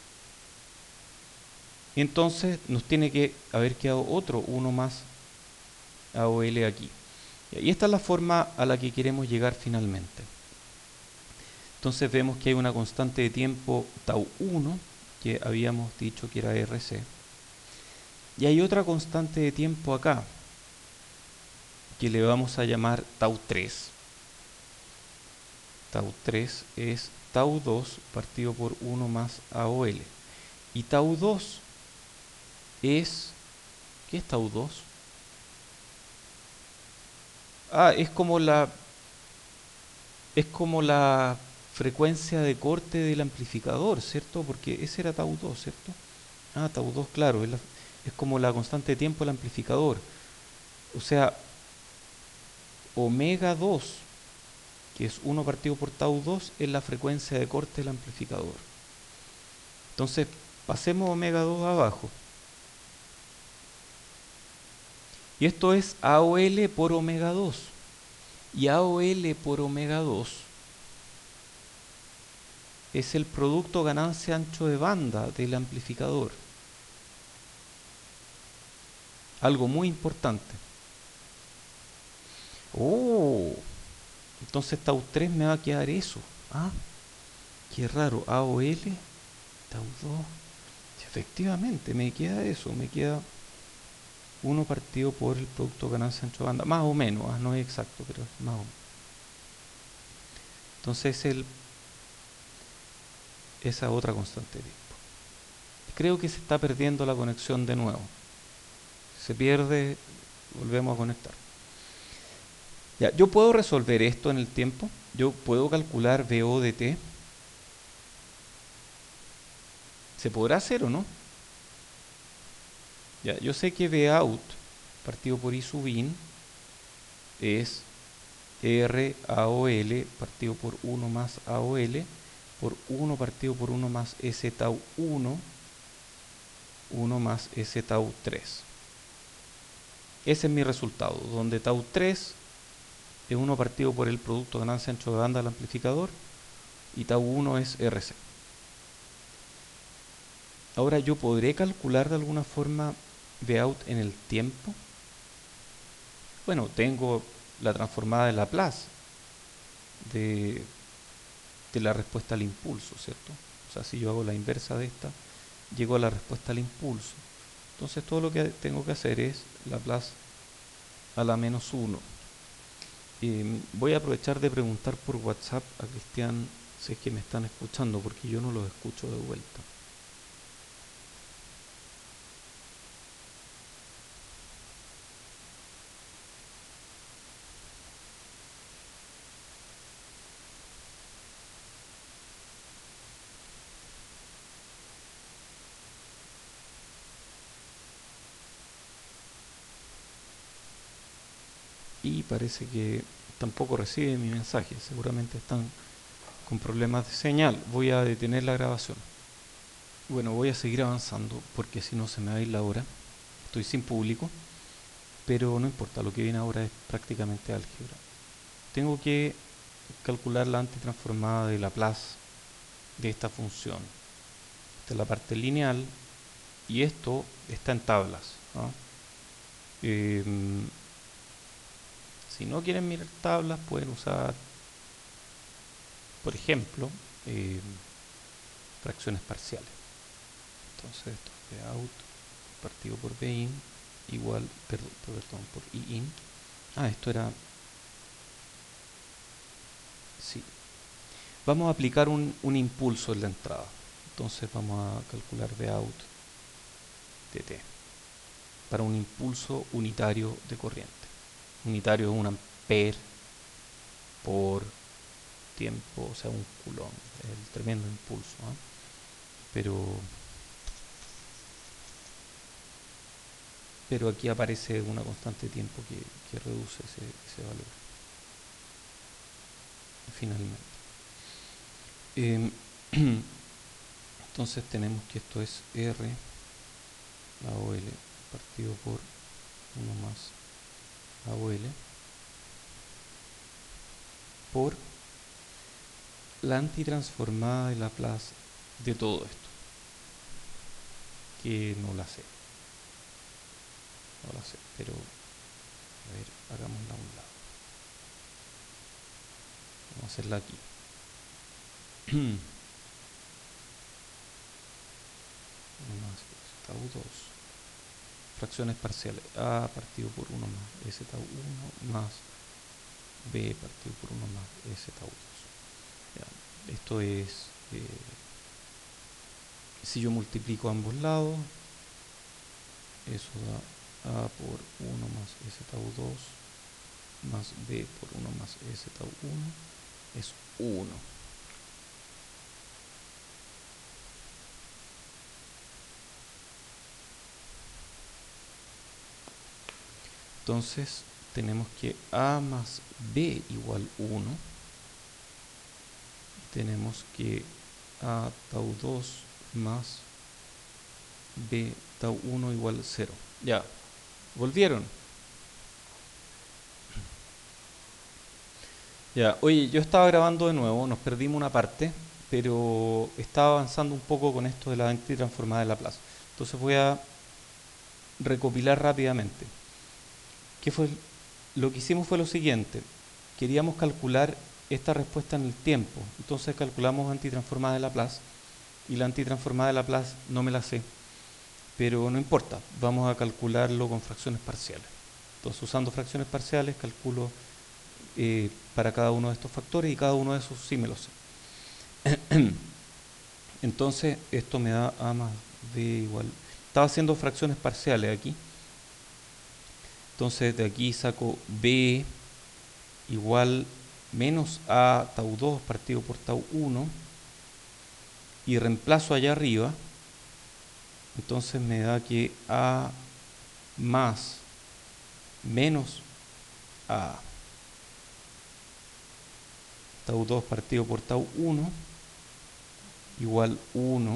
Y entonces nos tiene que haber quedado otro uno más A O L aquí. Y esta es la forma a la que queremos llegar finalmente. Entonces vemos que hay una constante de tiempo tau uno, que habíamos dicho que era R C. Y hay otra constante de tiempo acá, que le vamos a llamar tau tres. Tau tres es tau dos partido por uno más A O L. Y tau dos es... ¿Qué es tau dos? Ah, es como la... Es como la frecuencia de corte del amplificador, ¿cierto? Porque ese era tau dos, ¿cierto? Ah, tau dos, claro, es, la, es como la constante de tiempo del amplificador. O sea, omega dos, que es uno partido por tau dos, es la frecuencia de corte del amplificador. Entonces, pasemos omega dos abajo. Y esto es A O L por omega dos. Y A O L por omega dos es el producto ganancia ancho de banda del amplificador. Algo muy importante. Oh, entonces tau tres me va a quedar eso. Ah, qué raro. A O L, tau dos. Efectivamente, me queda eso. Me queda uno partido por el producto ganancia ancho banda. Más o menos, ah, no es exacto, pero es más o menos. Entonces el, esa otra constante de tiempo. Creo que se está perdiendo la conexión de nuevo. Se pierde, volvemos a conectar. Ya, yo puedo resolver esto en el tiempo. Yo puedo calcular V O de T. ¿Se podrá hacer o no? Ya, yo sé que V out partido por I sub in es R A O L partido por uno más A O L por uno partido por uno más S tau uno, uno más S tau tres. Ese es mi resultado, donde tau tres es uno partido por el producto ganancia ancho de banda del amplificador y tau uno es R C. Ahora yo podré calcular de alguna forma V out en el tiempo. Bueno, tengo la transformada de Laplace de, de la respuesta al impulso, ¿cierto? O sea, si yo hago la inversa de esta, llego a la respuesta al impulso. Entonces todo lo que tengo que hacer es Laplace a la menos uno. Eh, voy a aprovechar de preguntar por WhatsApp a Cristian si es que me están escuchando, porque yo no los escucho de vuelta. Y parece que tampoco recibe mi mensaje. Seguramente están con problemas de señal. Voy a detener la grabación. Bueno, voy a seguir avanzando porque si no se me va a ir la hora. Estoy sin público, pero no importa, lo que viene ahora es prácticamente álgebra. Tengo que calcular la antitransformada de Laplace de esta función. Esta es la parte lineal y esto está en tablas, ¿no? Eh, si no quieren mirar tablas, pueden usar, por ejemplo, eh, fracciones parciales. Entonces esto es V out partido por V in igual, perdón, perdón, por I in. Ah, esto era... Sí. Vamos a aplicar un, un impulso en la entrada. Entonces vamos a calcular V out de T para un impulso unitario de corriente. Unitario es un ampere por tiempo, o sea, un coulomb. El tremendo impulso, ¿eh? Pero pero aquí aparece una constante de tiempo que, que reduce ese, ese valor finalmente. Eh, entonces tenemos que esto es R, A O L, partido por uno más A O L, por la antitransformada de Laplace de todo esto, que no la sé, no la sé, pero a ver, hagámosla a un lado. Vamos a hacerla aquí. Más tau dos. Fracciones parciales. A partido por uno más S tau uno más B partido por uno más S tau dos. Ya, esto es... Eh, si yo multiplico ambos lados, eso da A por uno más S tau dos más B por uno más S tau uno es uno. Entonces tenemos que A más B igual uno. Y tenemos que A tau dos más B tau uno igual cero. Ya, volvieron. Ya, oye, yo estaba grabando de nuevo, nos perdimos una parte, pero estaba avanzando un poco con esto de la antitransformada de Laplace. Entonces voy a recopilar rápidamente. ¿Qué fue? lo que hicimos fue lo siguiente. Queríamos calcular esta respuesta en el tiempo. Entonces calculamos antitransformada de Laplace. Y la antitransformada de Laplace no me la sé. Pero no importa. Vamos a calcularlo con fracciones parciales. Entonces, usando fracciones parciales, calculo eh, para cada uno de estos factores. Y cada uno de esos sí me lo sé. Entonces, esto me da A más B igual. Estaba haciendo fracciones parciales aquí. Entonces, de aquí saco B igual menos A tau dos partido por tau uno. Y reemplazo allá arriba. Entonces me da que A más menos A tau dos partido por tau uno igual uno,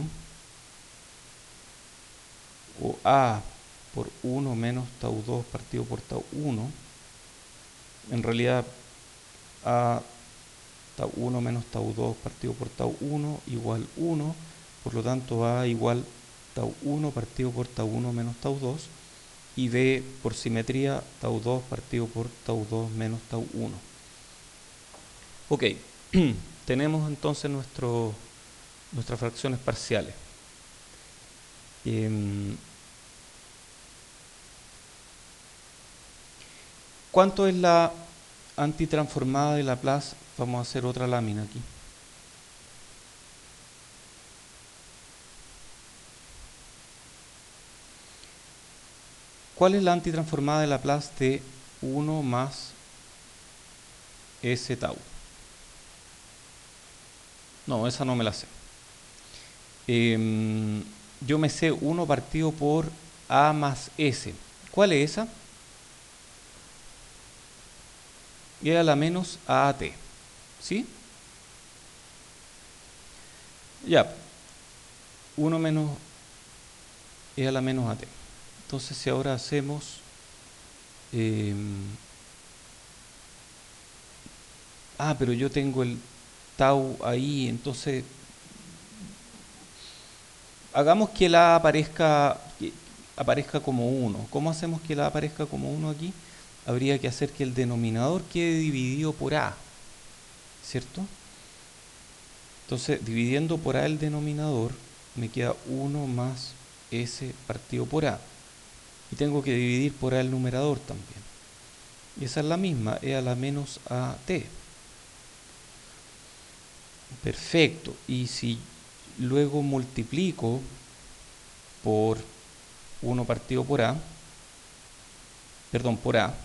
o A por uno menos tau dos partido por tau uno. En realidad A tau uno menos tau dos partido por tau uno igual uno, por lo tanto A igual tau uno partido por tau uno menos tau dos, y B por simetría tau dos partido por tau dos menos tau uno. Ok, tenemos entonces nuestro, nuestras fracciones parciales. Eh, ¿Cuánto es la antitransformada de Laplace? Vamos a hacer otra lámina aquí. ¿Cuál es la antitransformada de Laplace de uno más S tau? No, esa no me la sé. Eh, yo me sé uno partido por A más S. ¿Cuál es esa? Y a la menos A A T. ¿Sí? Ya. uno menos E a la menos A T. Entonces, si ahora hacemos... Eh, ah, pero yo tengo el tau ahí, entonces... Hagamos que el A aparezca, que aparezca como uno. ¿Cómo hacemos que el A aparezca como uno aquí? Habría que hacer que el denominador quede dividido por A, ¿cierto? Entonces, dividiendo por A el denominador, me queda uno más S partido por A. Y tengo que dividir por A el numerador también. Y esa es la misma, E a la menos A T. Perfecto. Y si luego multiplico por uno partido por A, perdón, por A,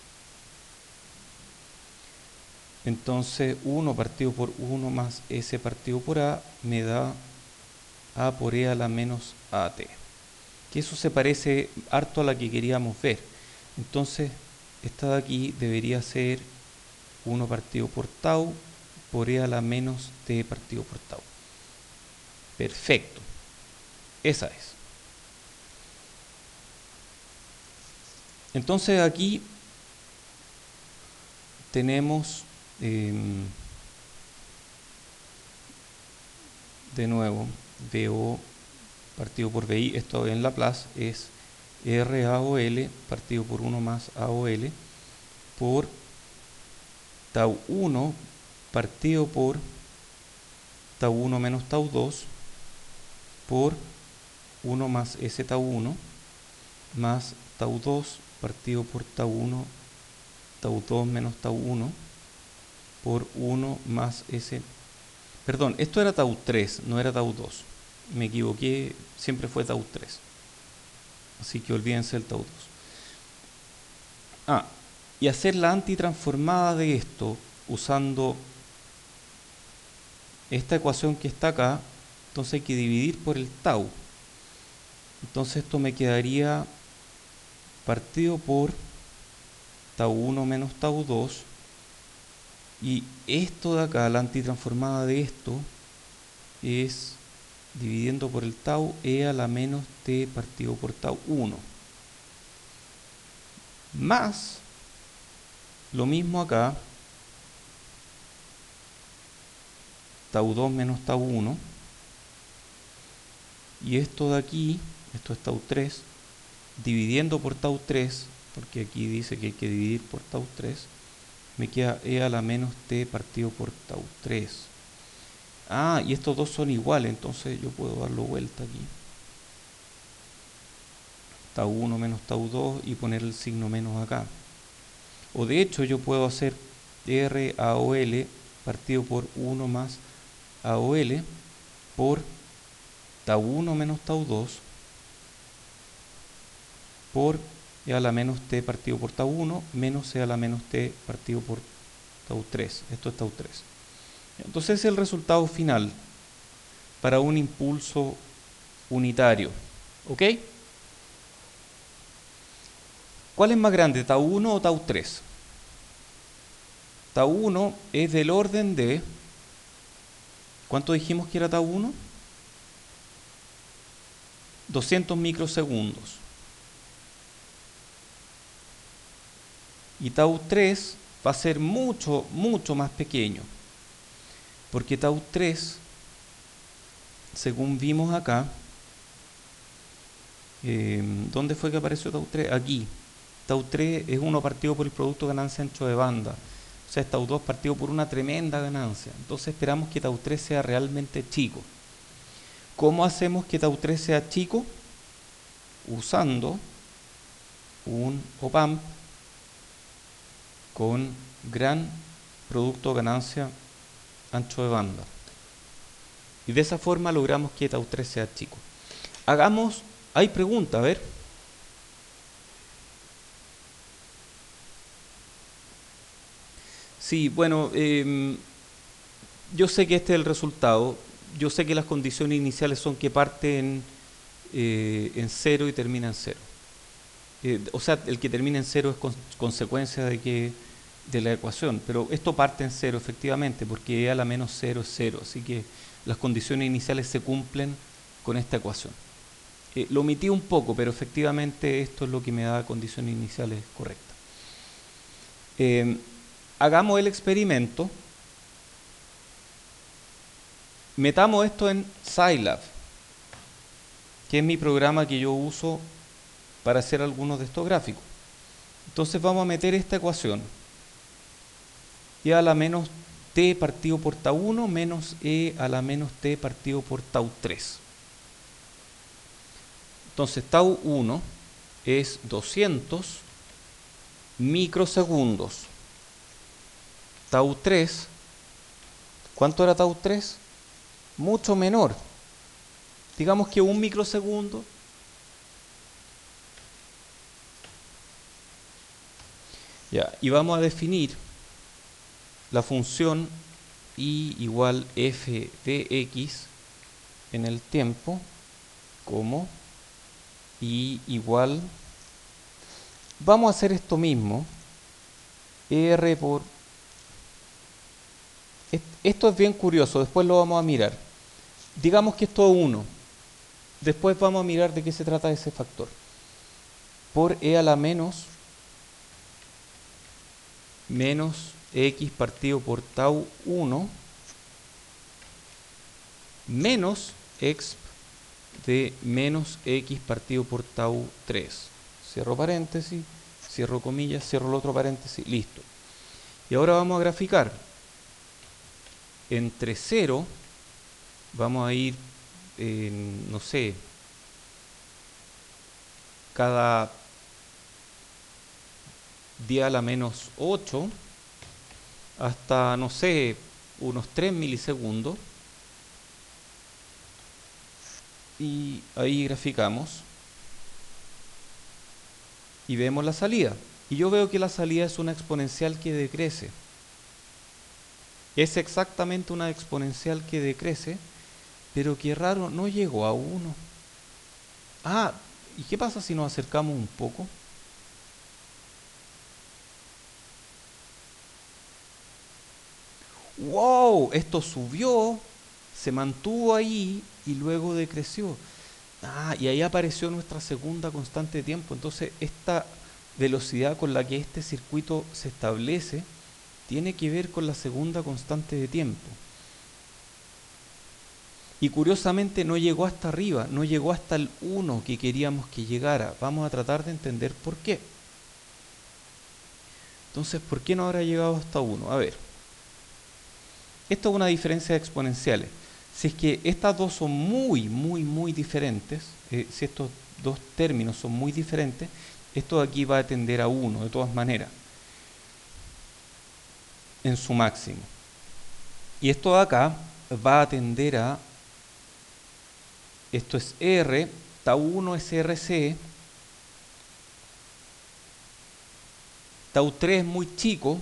entonces uno partido por uno más S partido por A me da A por E a la menos A T. Que eso se parece harto a la que queríamos ver. Entonces, esta de aquí debería ser uno partido por tau por E a la menos T partido por tau. Perfecto. Esa es. Entonces aquí tenemos eh, de nuevo V O partido por V I. Esto en Laplace es R A O L partido por uno más A O L por tau uno partido por tau uno menos tau dos por uno más S tau uno más tau dos partido por tau uno, tau dos menos tau uno por uno más S. Perdón, esto era tau tres, no era tau dos. Me equivoqué, siempre fue tau tres. Así que olvídense el tau dos. Ah, y hacer la antitransformada de esto usando esta ecuación que está acá, entonces hay que dividir por el tau. Entonces esto me quedaría partido por tau uno menos tau dos, y esto de acá, la antitransformada de esto, es dividiendo por el tau E a la menos T partido por tau uno, más lo mismo acá, tau dos menos tau uno, y esto de aquí, esto es tau tres, dividiendo por tau tres, porque aquí dice que hay que dividir por tau tres, me queda E a la menos T partido por tau tres. Ah, y estos dos son iguales, entonces yo puedo darlo vuelta aquí. Tau uno menos tau dos y poner el signo menos acá. O de hecho yo puedo hacer R A O L partido por uno más A O L por tau uno menos tau dos por E a la menos T partido por tau uno menos E a la menos T partido por tau tres. Esto es tau tres. Entonces es el resultado final para un impulso unitario. ¿Ok? ¿Cuál es más grande, tau uno o tau tres? Tau uno es del orden de... ¿Cuánto dijimos que era tau uno? doscientos microsegundos. Y tau tres va a ser mucho, mucho más pequeño. Porque tau tres, según vimos acá, eh, ¿dónde fue que apareció tau tres? Aquí. Tau tres es uno partido por el producto ganancia ancho de banda. O sea, es tau dos partido por una tremenda ganancia. Entonces esperamos que tau tres sea realmente chico. ¿Cómo hacemos que tau tres sea chico? Usando un op-amp con gran producto ganancia ancho de banda. Y de esa forma logramos que tau tres sea chico. Hagamos, hay pregunta, a ver. Sí, bueno, eh, yo sé que este es el resultado. Yo sé que las condiciones iniciales son que parten eh, en cero y termina en cero. Eh, o sea, el que termina en cero es con, consecuencia de que de la ecuación, pero esto parte en cero efectivamente, porque E a la menos cero es cero, así que las condiciones iniciales se cumplen con esta ecuación. Eh, lo omití un poco, pero efectivamente esto es lo que me da condiciones iniciales correctas. Eh, hagamos el experimento. Metamos esto en Scilab, que es mi programa que yo uso para hacer algunos de estos gráficos. Entonces vamos a meter esta ecuación. E a la menos T partido por tau uno menos E a la menos T partido por tau tres. Entonces tau uno es doscientos microsegundos. Tau tres, ¿cuánto era tau tres? Mucho menor. Digamos que un microsegundo. Ya, y vamos a definir la función y igual f de x en el tiempo como y igual, vamos a hacer esto mismo, r por, esto es bien curioso, después lo vamos a mirar. Digamos que esto es uno, después vamos a mirar de qué se trata ese factor. Por e a la menos menos x partido por tau uno menos exp de menos x partido por tau tres. Cierro paréntesis, cierro comillas, cierro el otro paréntesis, listo. Y ahora vamos a graficar. Entre cero vamos a ir, eh, no sé, cada diez a la menos ocho hasta, no sé, unos tres milisegundos. Y ahí graficamos y vemos la salida. Y yo veo que la salida es una exponencial que decrece. Es exactamente una exponencial que decrece, pero qué raro, no llegó a uno. Ah, ¿y qué pasa si nos acercamos un poco? ¡Wow! Esto subió, se mantuvo ahí y luego decreció. Ah, y ahí apareció nuestra segunda constante de tiempo. Entonces, esta velocidad con la que este circuito se establece tiene que ver con la segunda constante de tiempo. Y curiosamente no llegó hasta arriba, no llegó hasta el uno que queríamos que llegara. Vamos a tratar de entender por qué. Entonces, ¿por qué no habrá llegado hasta uno? A ver, esto es una diferencia de exponenciales. Si es que estas dos son muy, muy, muy diferentes, eh, si estos dos términos son muy diferentes, esto de aquí va a tender a uno, de todas maneras, en su máximo. Y esto de acá va a tender a, esto es R, tau uno es R C, tau tres es muy chico,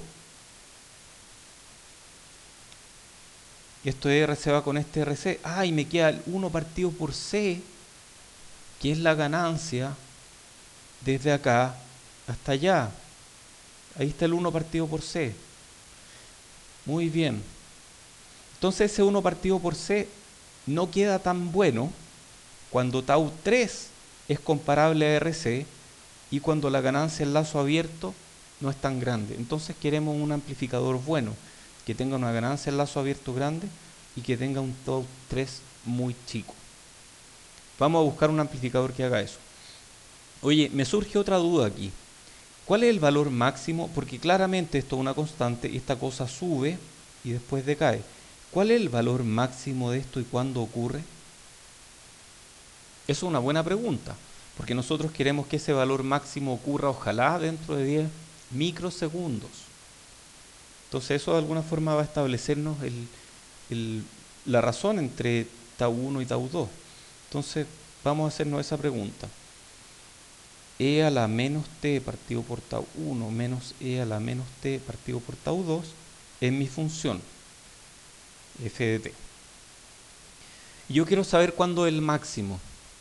esto de R se va con este R C, ah, y me queda el uno partido por C, que es la ganancia desde acá hasta allá. Ahí está el uno partido por C. Muy bien. Entonces ese uno partido por C no queda tan bueno cuando tau tres es comparable a R C y cuando la ganancia en lazo abierto no es tan grande. Entonces queremos un amplificador bueno, que tenga una ganancia en lazo abierto grande y que tenga un tau tres muy chico. Vamos a buscar un amplificador que haga eso. Oye, me surge otra duda aquí. ¿Cuál es el valor máximo? Porque claramente esto es una constante y esta cosa sube y después decae. ¿Cuál es el valor máximo de esto y cuándo ocurre? Eso es una buena pregunta, porque nosotros queremos que ese valor máximo ocurra ojalá dentro de diez microsegundos. Entonces eso de alguna forma va a establecernos el, el, la razón entre tau uno y tau dos. Entonces vamos a hacernos esa pregunta. E a la menos t partido por tau uno menos e a la menos t partido por tau dos es mi función f de t. Yo quiero saber cuándo es el máximo.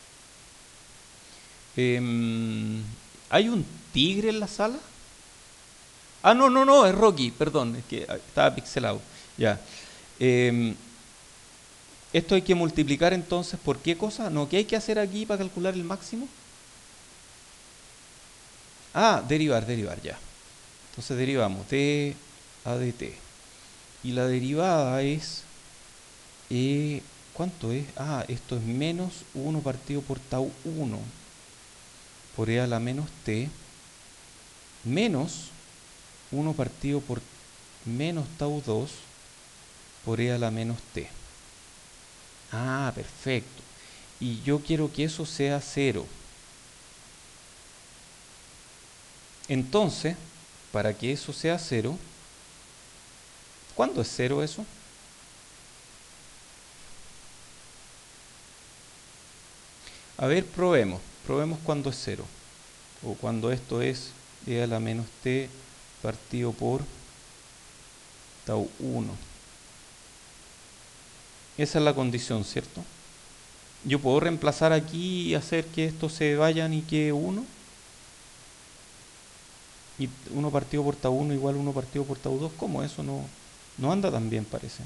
Eh, ¿Hay un tigre en la sala? Ah, no, no, no, es Rocky, perdón, es que estaba pixelado. Ya. Eh, esto hay que multiplicar entonces por qué cosa? No, ¿qué hay que hacer aquí para calcular el máximo? Ah, derivar, derivar, ya. Entonces derivamos d a dt. Y la derivada es... Eh, ¿Cuánto es? Ah, esto es menos uno partido por tau uno por e a la menos t menos uno partido por menos tau dos por e a la menos t. Ah, perfecto. Y yo quiero que eso sea cero. Entonces, para que eso sea cero, ¿cuándo es cero eso? A ver, probemos. Probemos cuándo es cero. O cuando esto es e a la menos t partido por tau uno. Esa es la condición, ¿cierto? Yo puedo reemplazar aquí y hacer que esto se vayan y quede uno. Y uno partido por tau uno igual uno partido por tau dos. ¿Cómo? Eso no, no anda tan bien, parece.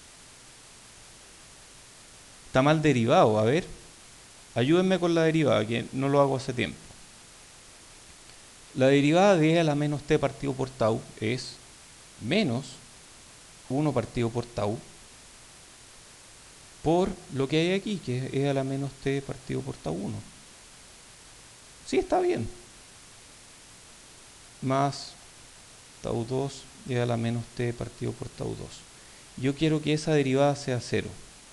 Está mal derivado. A ver, ayúdenme con la derivada, que no lo hago hace tiempo. La derivada de e a la menos t partido por tau es menos uno partido por tau por lo que hay aquí, que es e a la menos t partido por tau uno. Sí, está bien. Más tau dos e a la menos t partido por tau dos. Yo quiero que esa derivada sea cero.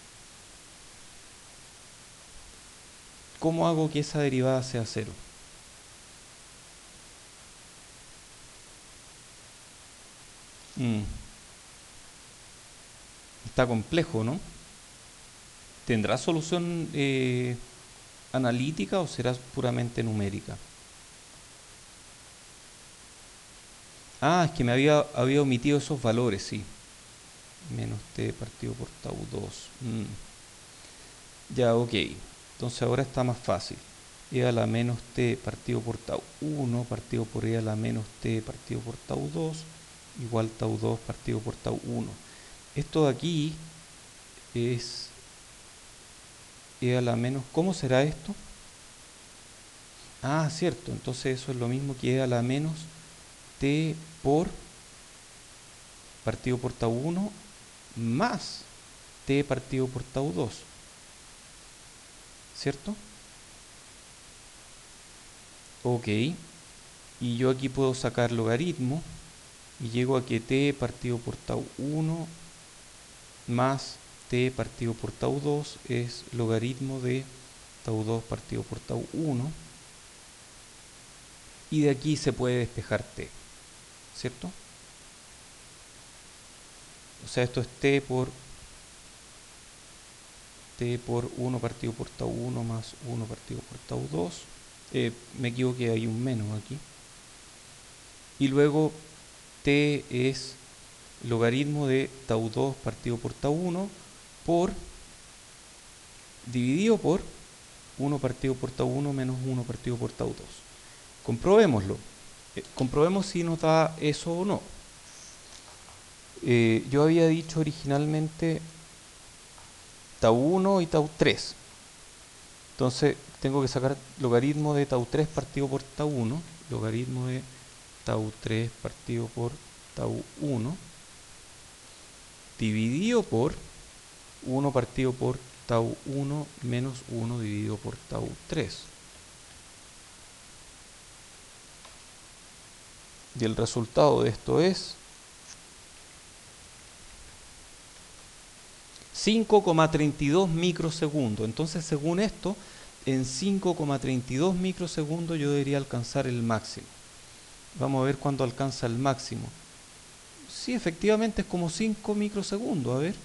¿Cómo hago que esa derivada sea cero? Mm. Está complejo, ¿no? ¿Tendrá solución eh, analítica o será puramente numérica? Ah, es que me había, había omitido esos valores, sí. Menos t partido por tau dos. Mm. Ya, ok. Entonces ahora está más fácil. E a la menos t partido por tau uno partido por e a la menos t partido por tau dos igual tau dos partido por tau uno. Esto de aquí es e a la menos... ¿Cómo será esto? Ah, cierto. Entonces eso es lo mismo que e a la menos t por partido por tau uno más t partido por tau dos. ¿Cierto? Ok. Y yo aquí puedo sacar logaritmo y llego a que t partido por tau uno más t partido por tau dos es logaritmo de tau dos partido por tau uno, y de aquí se puede despejar t, ¿cierto? O sea, esto es t por t por uno partido por tau uno más uno partido por tau dos. Eh, me equivoqué, hay un menos aquí. Y luego t es logaritmo de tau dos partido por tau uno por dividido por uno partido por tau uno menos uno partido por tau dos. Comprobémoslo. Eh, comprobemos si nos da eso o no. Eh, yo había dicho originalmente tau uno y tau tres. Entonces tengo que sacar logaritmo de tau tres partido por tau uno, logaritmo de tau tres partido por tau uno, dividido por uno partido por tau uno menos uno dividido por tau tres. Y el resultado de esto es cinco coma treinta y dos microsegundos. Entonces, según esto, en cinco coma treinta y dos microsegundos yo debería alcanzar el máximo. Vamos a ver cuándo alcanza el máximo. Sí, efectivamente es como cinco microsegundos. A ver.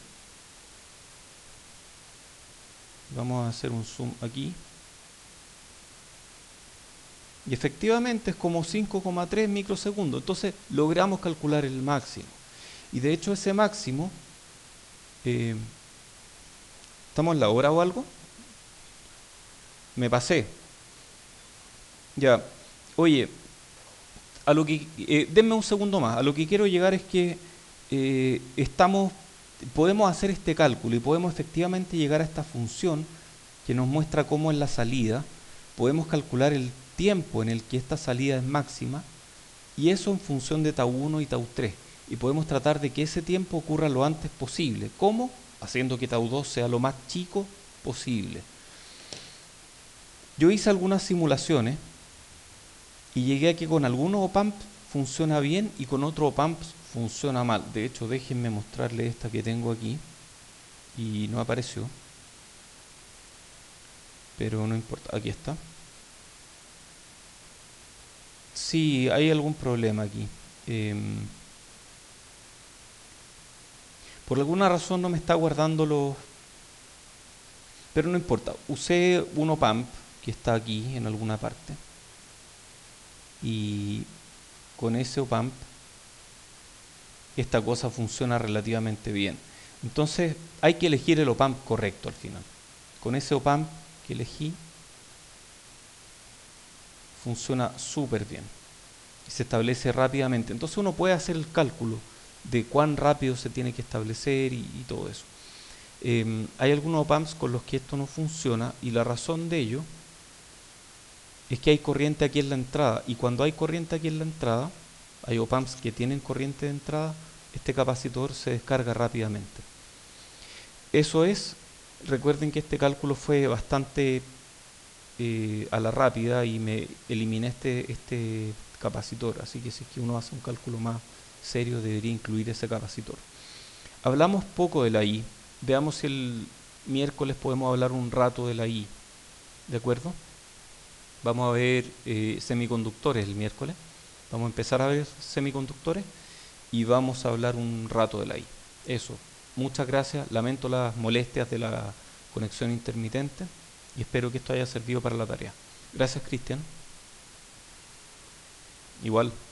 Vamos a hacer un zoom aquí. Y efectivamente es como cinco coma tres microsegundos. Entonces logramos calcular el máximo. Y de hecho ese máximo... Eh, ¿Estamos en la hora o algo? Me pasé. Ya. Oye, a lo que eh, denme un segundo más. A lo que quiero llegar es que eh, estamos, podemos hacer este cálculo y podemos efectivamente llegar a esta función que nos muestra cómo en la salida podemos calcular el tiempo en el que esta salida es máxima, y eso en función de tau uno y tau tres. Y podemos tratar de que ese tiempo ocurra lo antes posible. ¿Cómo? Haciendo que tau dos sea lo más chico posible. Yo hice algunas simulaciones y llegué a que con algunos op-amps funciona bien y con otros op-amps funciona mal. De hecho, déjenme mostrarle esta que tengo aquí y no apareció, pero no importa, aquí está. Sí, hay algún problema aquí. Eh, por alguna razón no me está guardando los... Pero no importa, usé un op-amp que está aquí en alguna parte. Y con ese op-amp esta cosa funciona relativamente bien. Entonces hay que elegir el op-amp correcto al final. Con ese op-amp que elegí funciona súper bien y se establece rápidamente. Entonces uno puede hacer el cálculo de cuán rápido se tiene que establecer y, y todo eso. Eh, hay algunos op-amps con los que esto no funciona, y la razón de ello es que hay corriente aquí en la entrada, y cuando hay corriente aquí en la entrada, hay op-amps que tienen corriente de entrada, este capacitor se descarga rápidamente. Eso es, recuerden que este cálculo fue bastante eh, a la rápida y me eliminé este, este capacitor, así que si es que uno hace un cálculo más serio debería incluir ese capacitor. Hablamos poco de la I, veamos si el miércoles podemos hablar un rato de la I, ¿de acuerdo? Vamos a ver eh, semiconductores el miércoles, vamos a empezar a ver semiconductores y vamos a hablar un rato de la I. Eso, muchas gracias, lamento las molestias de la conexión intermitente y espero que esto haya servido para la tarea. Gracias, Cristian. Igual.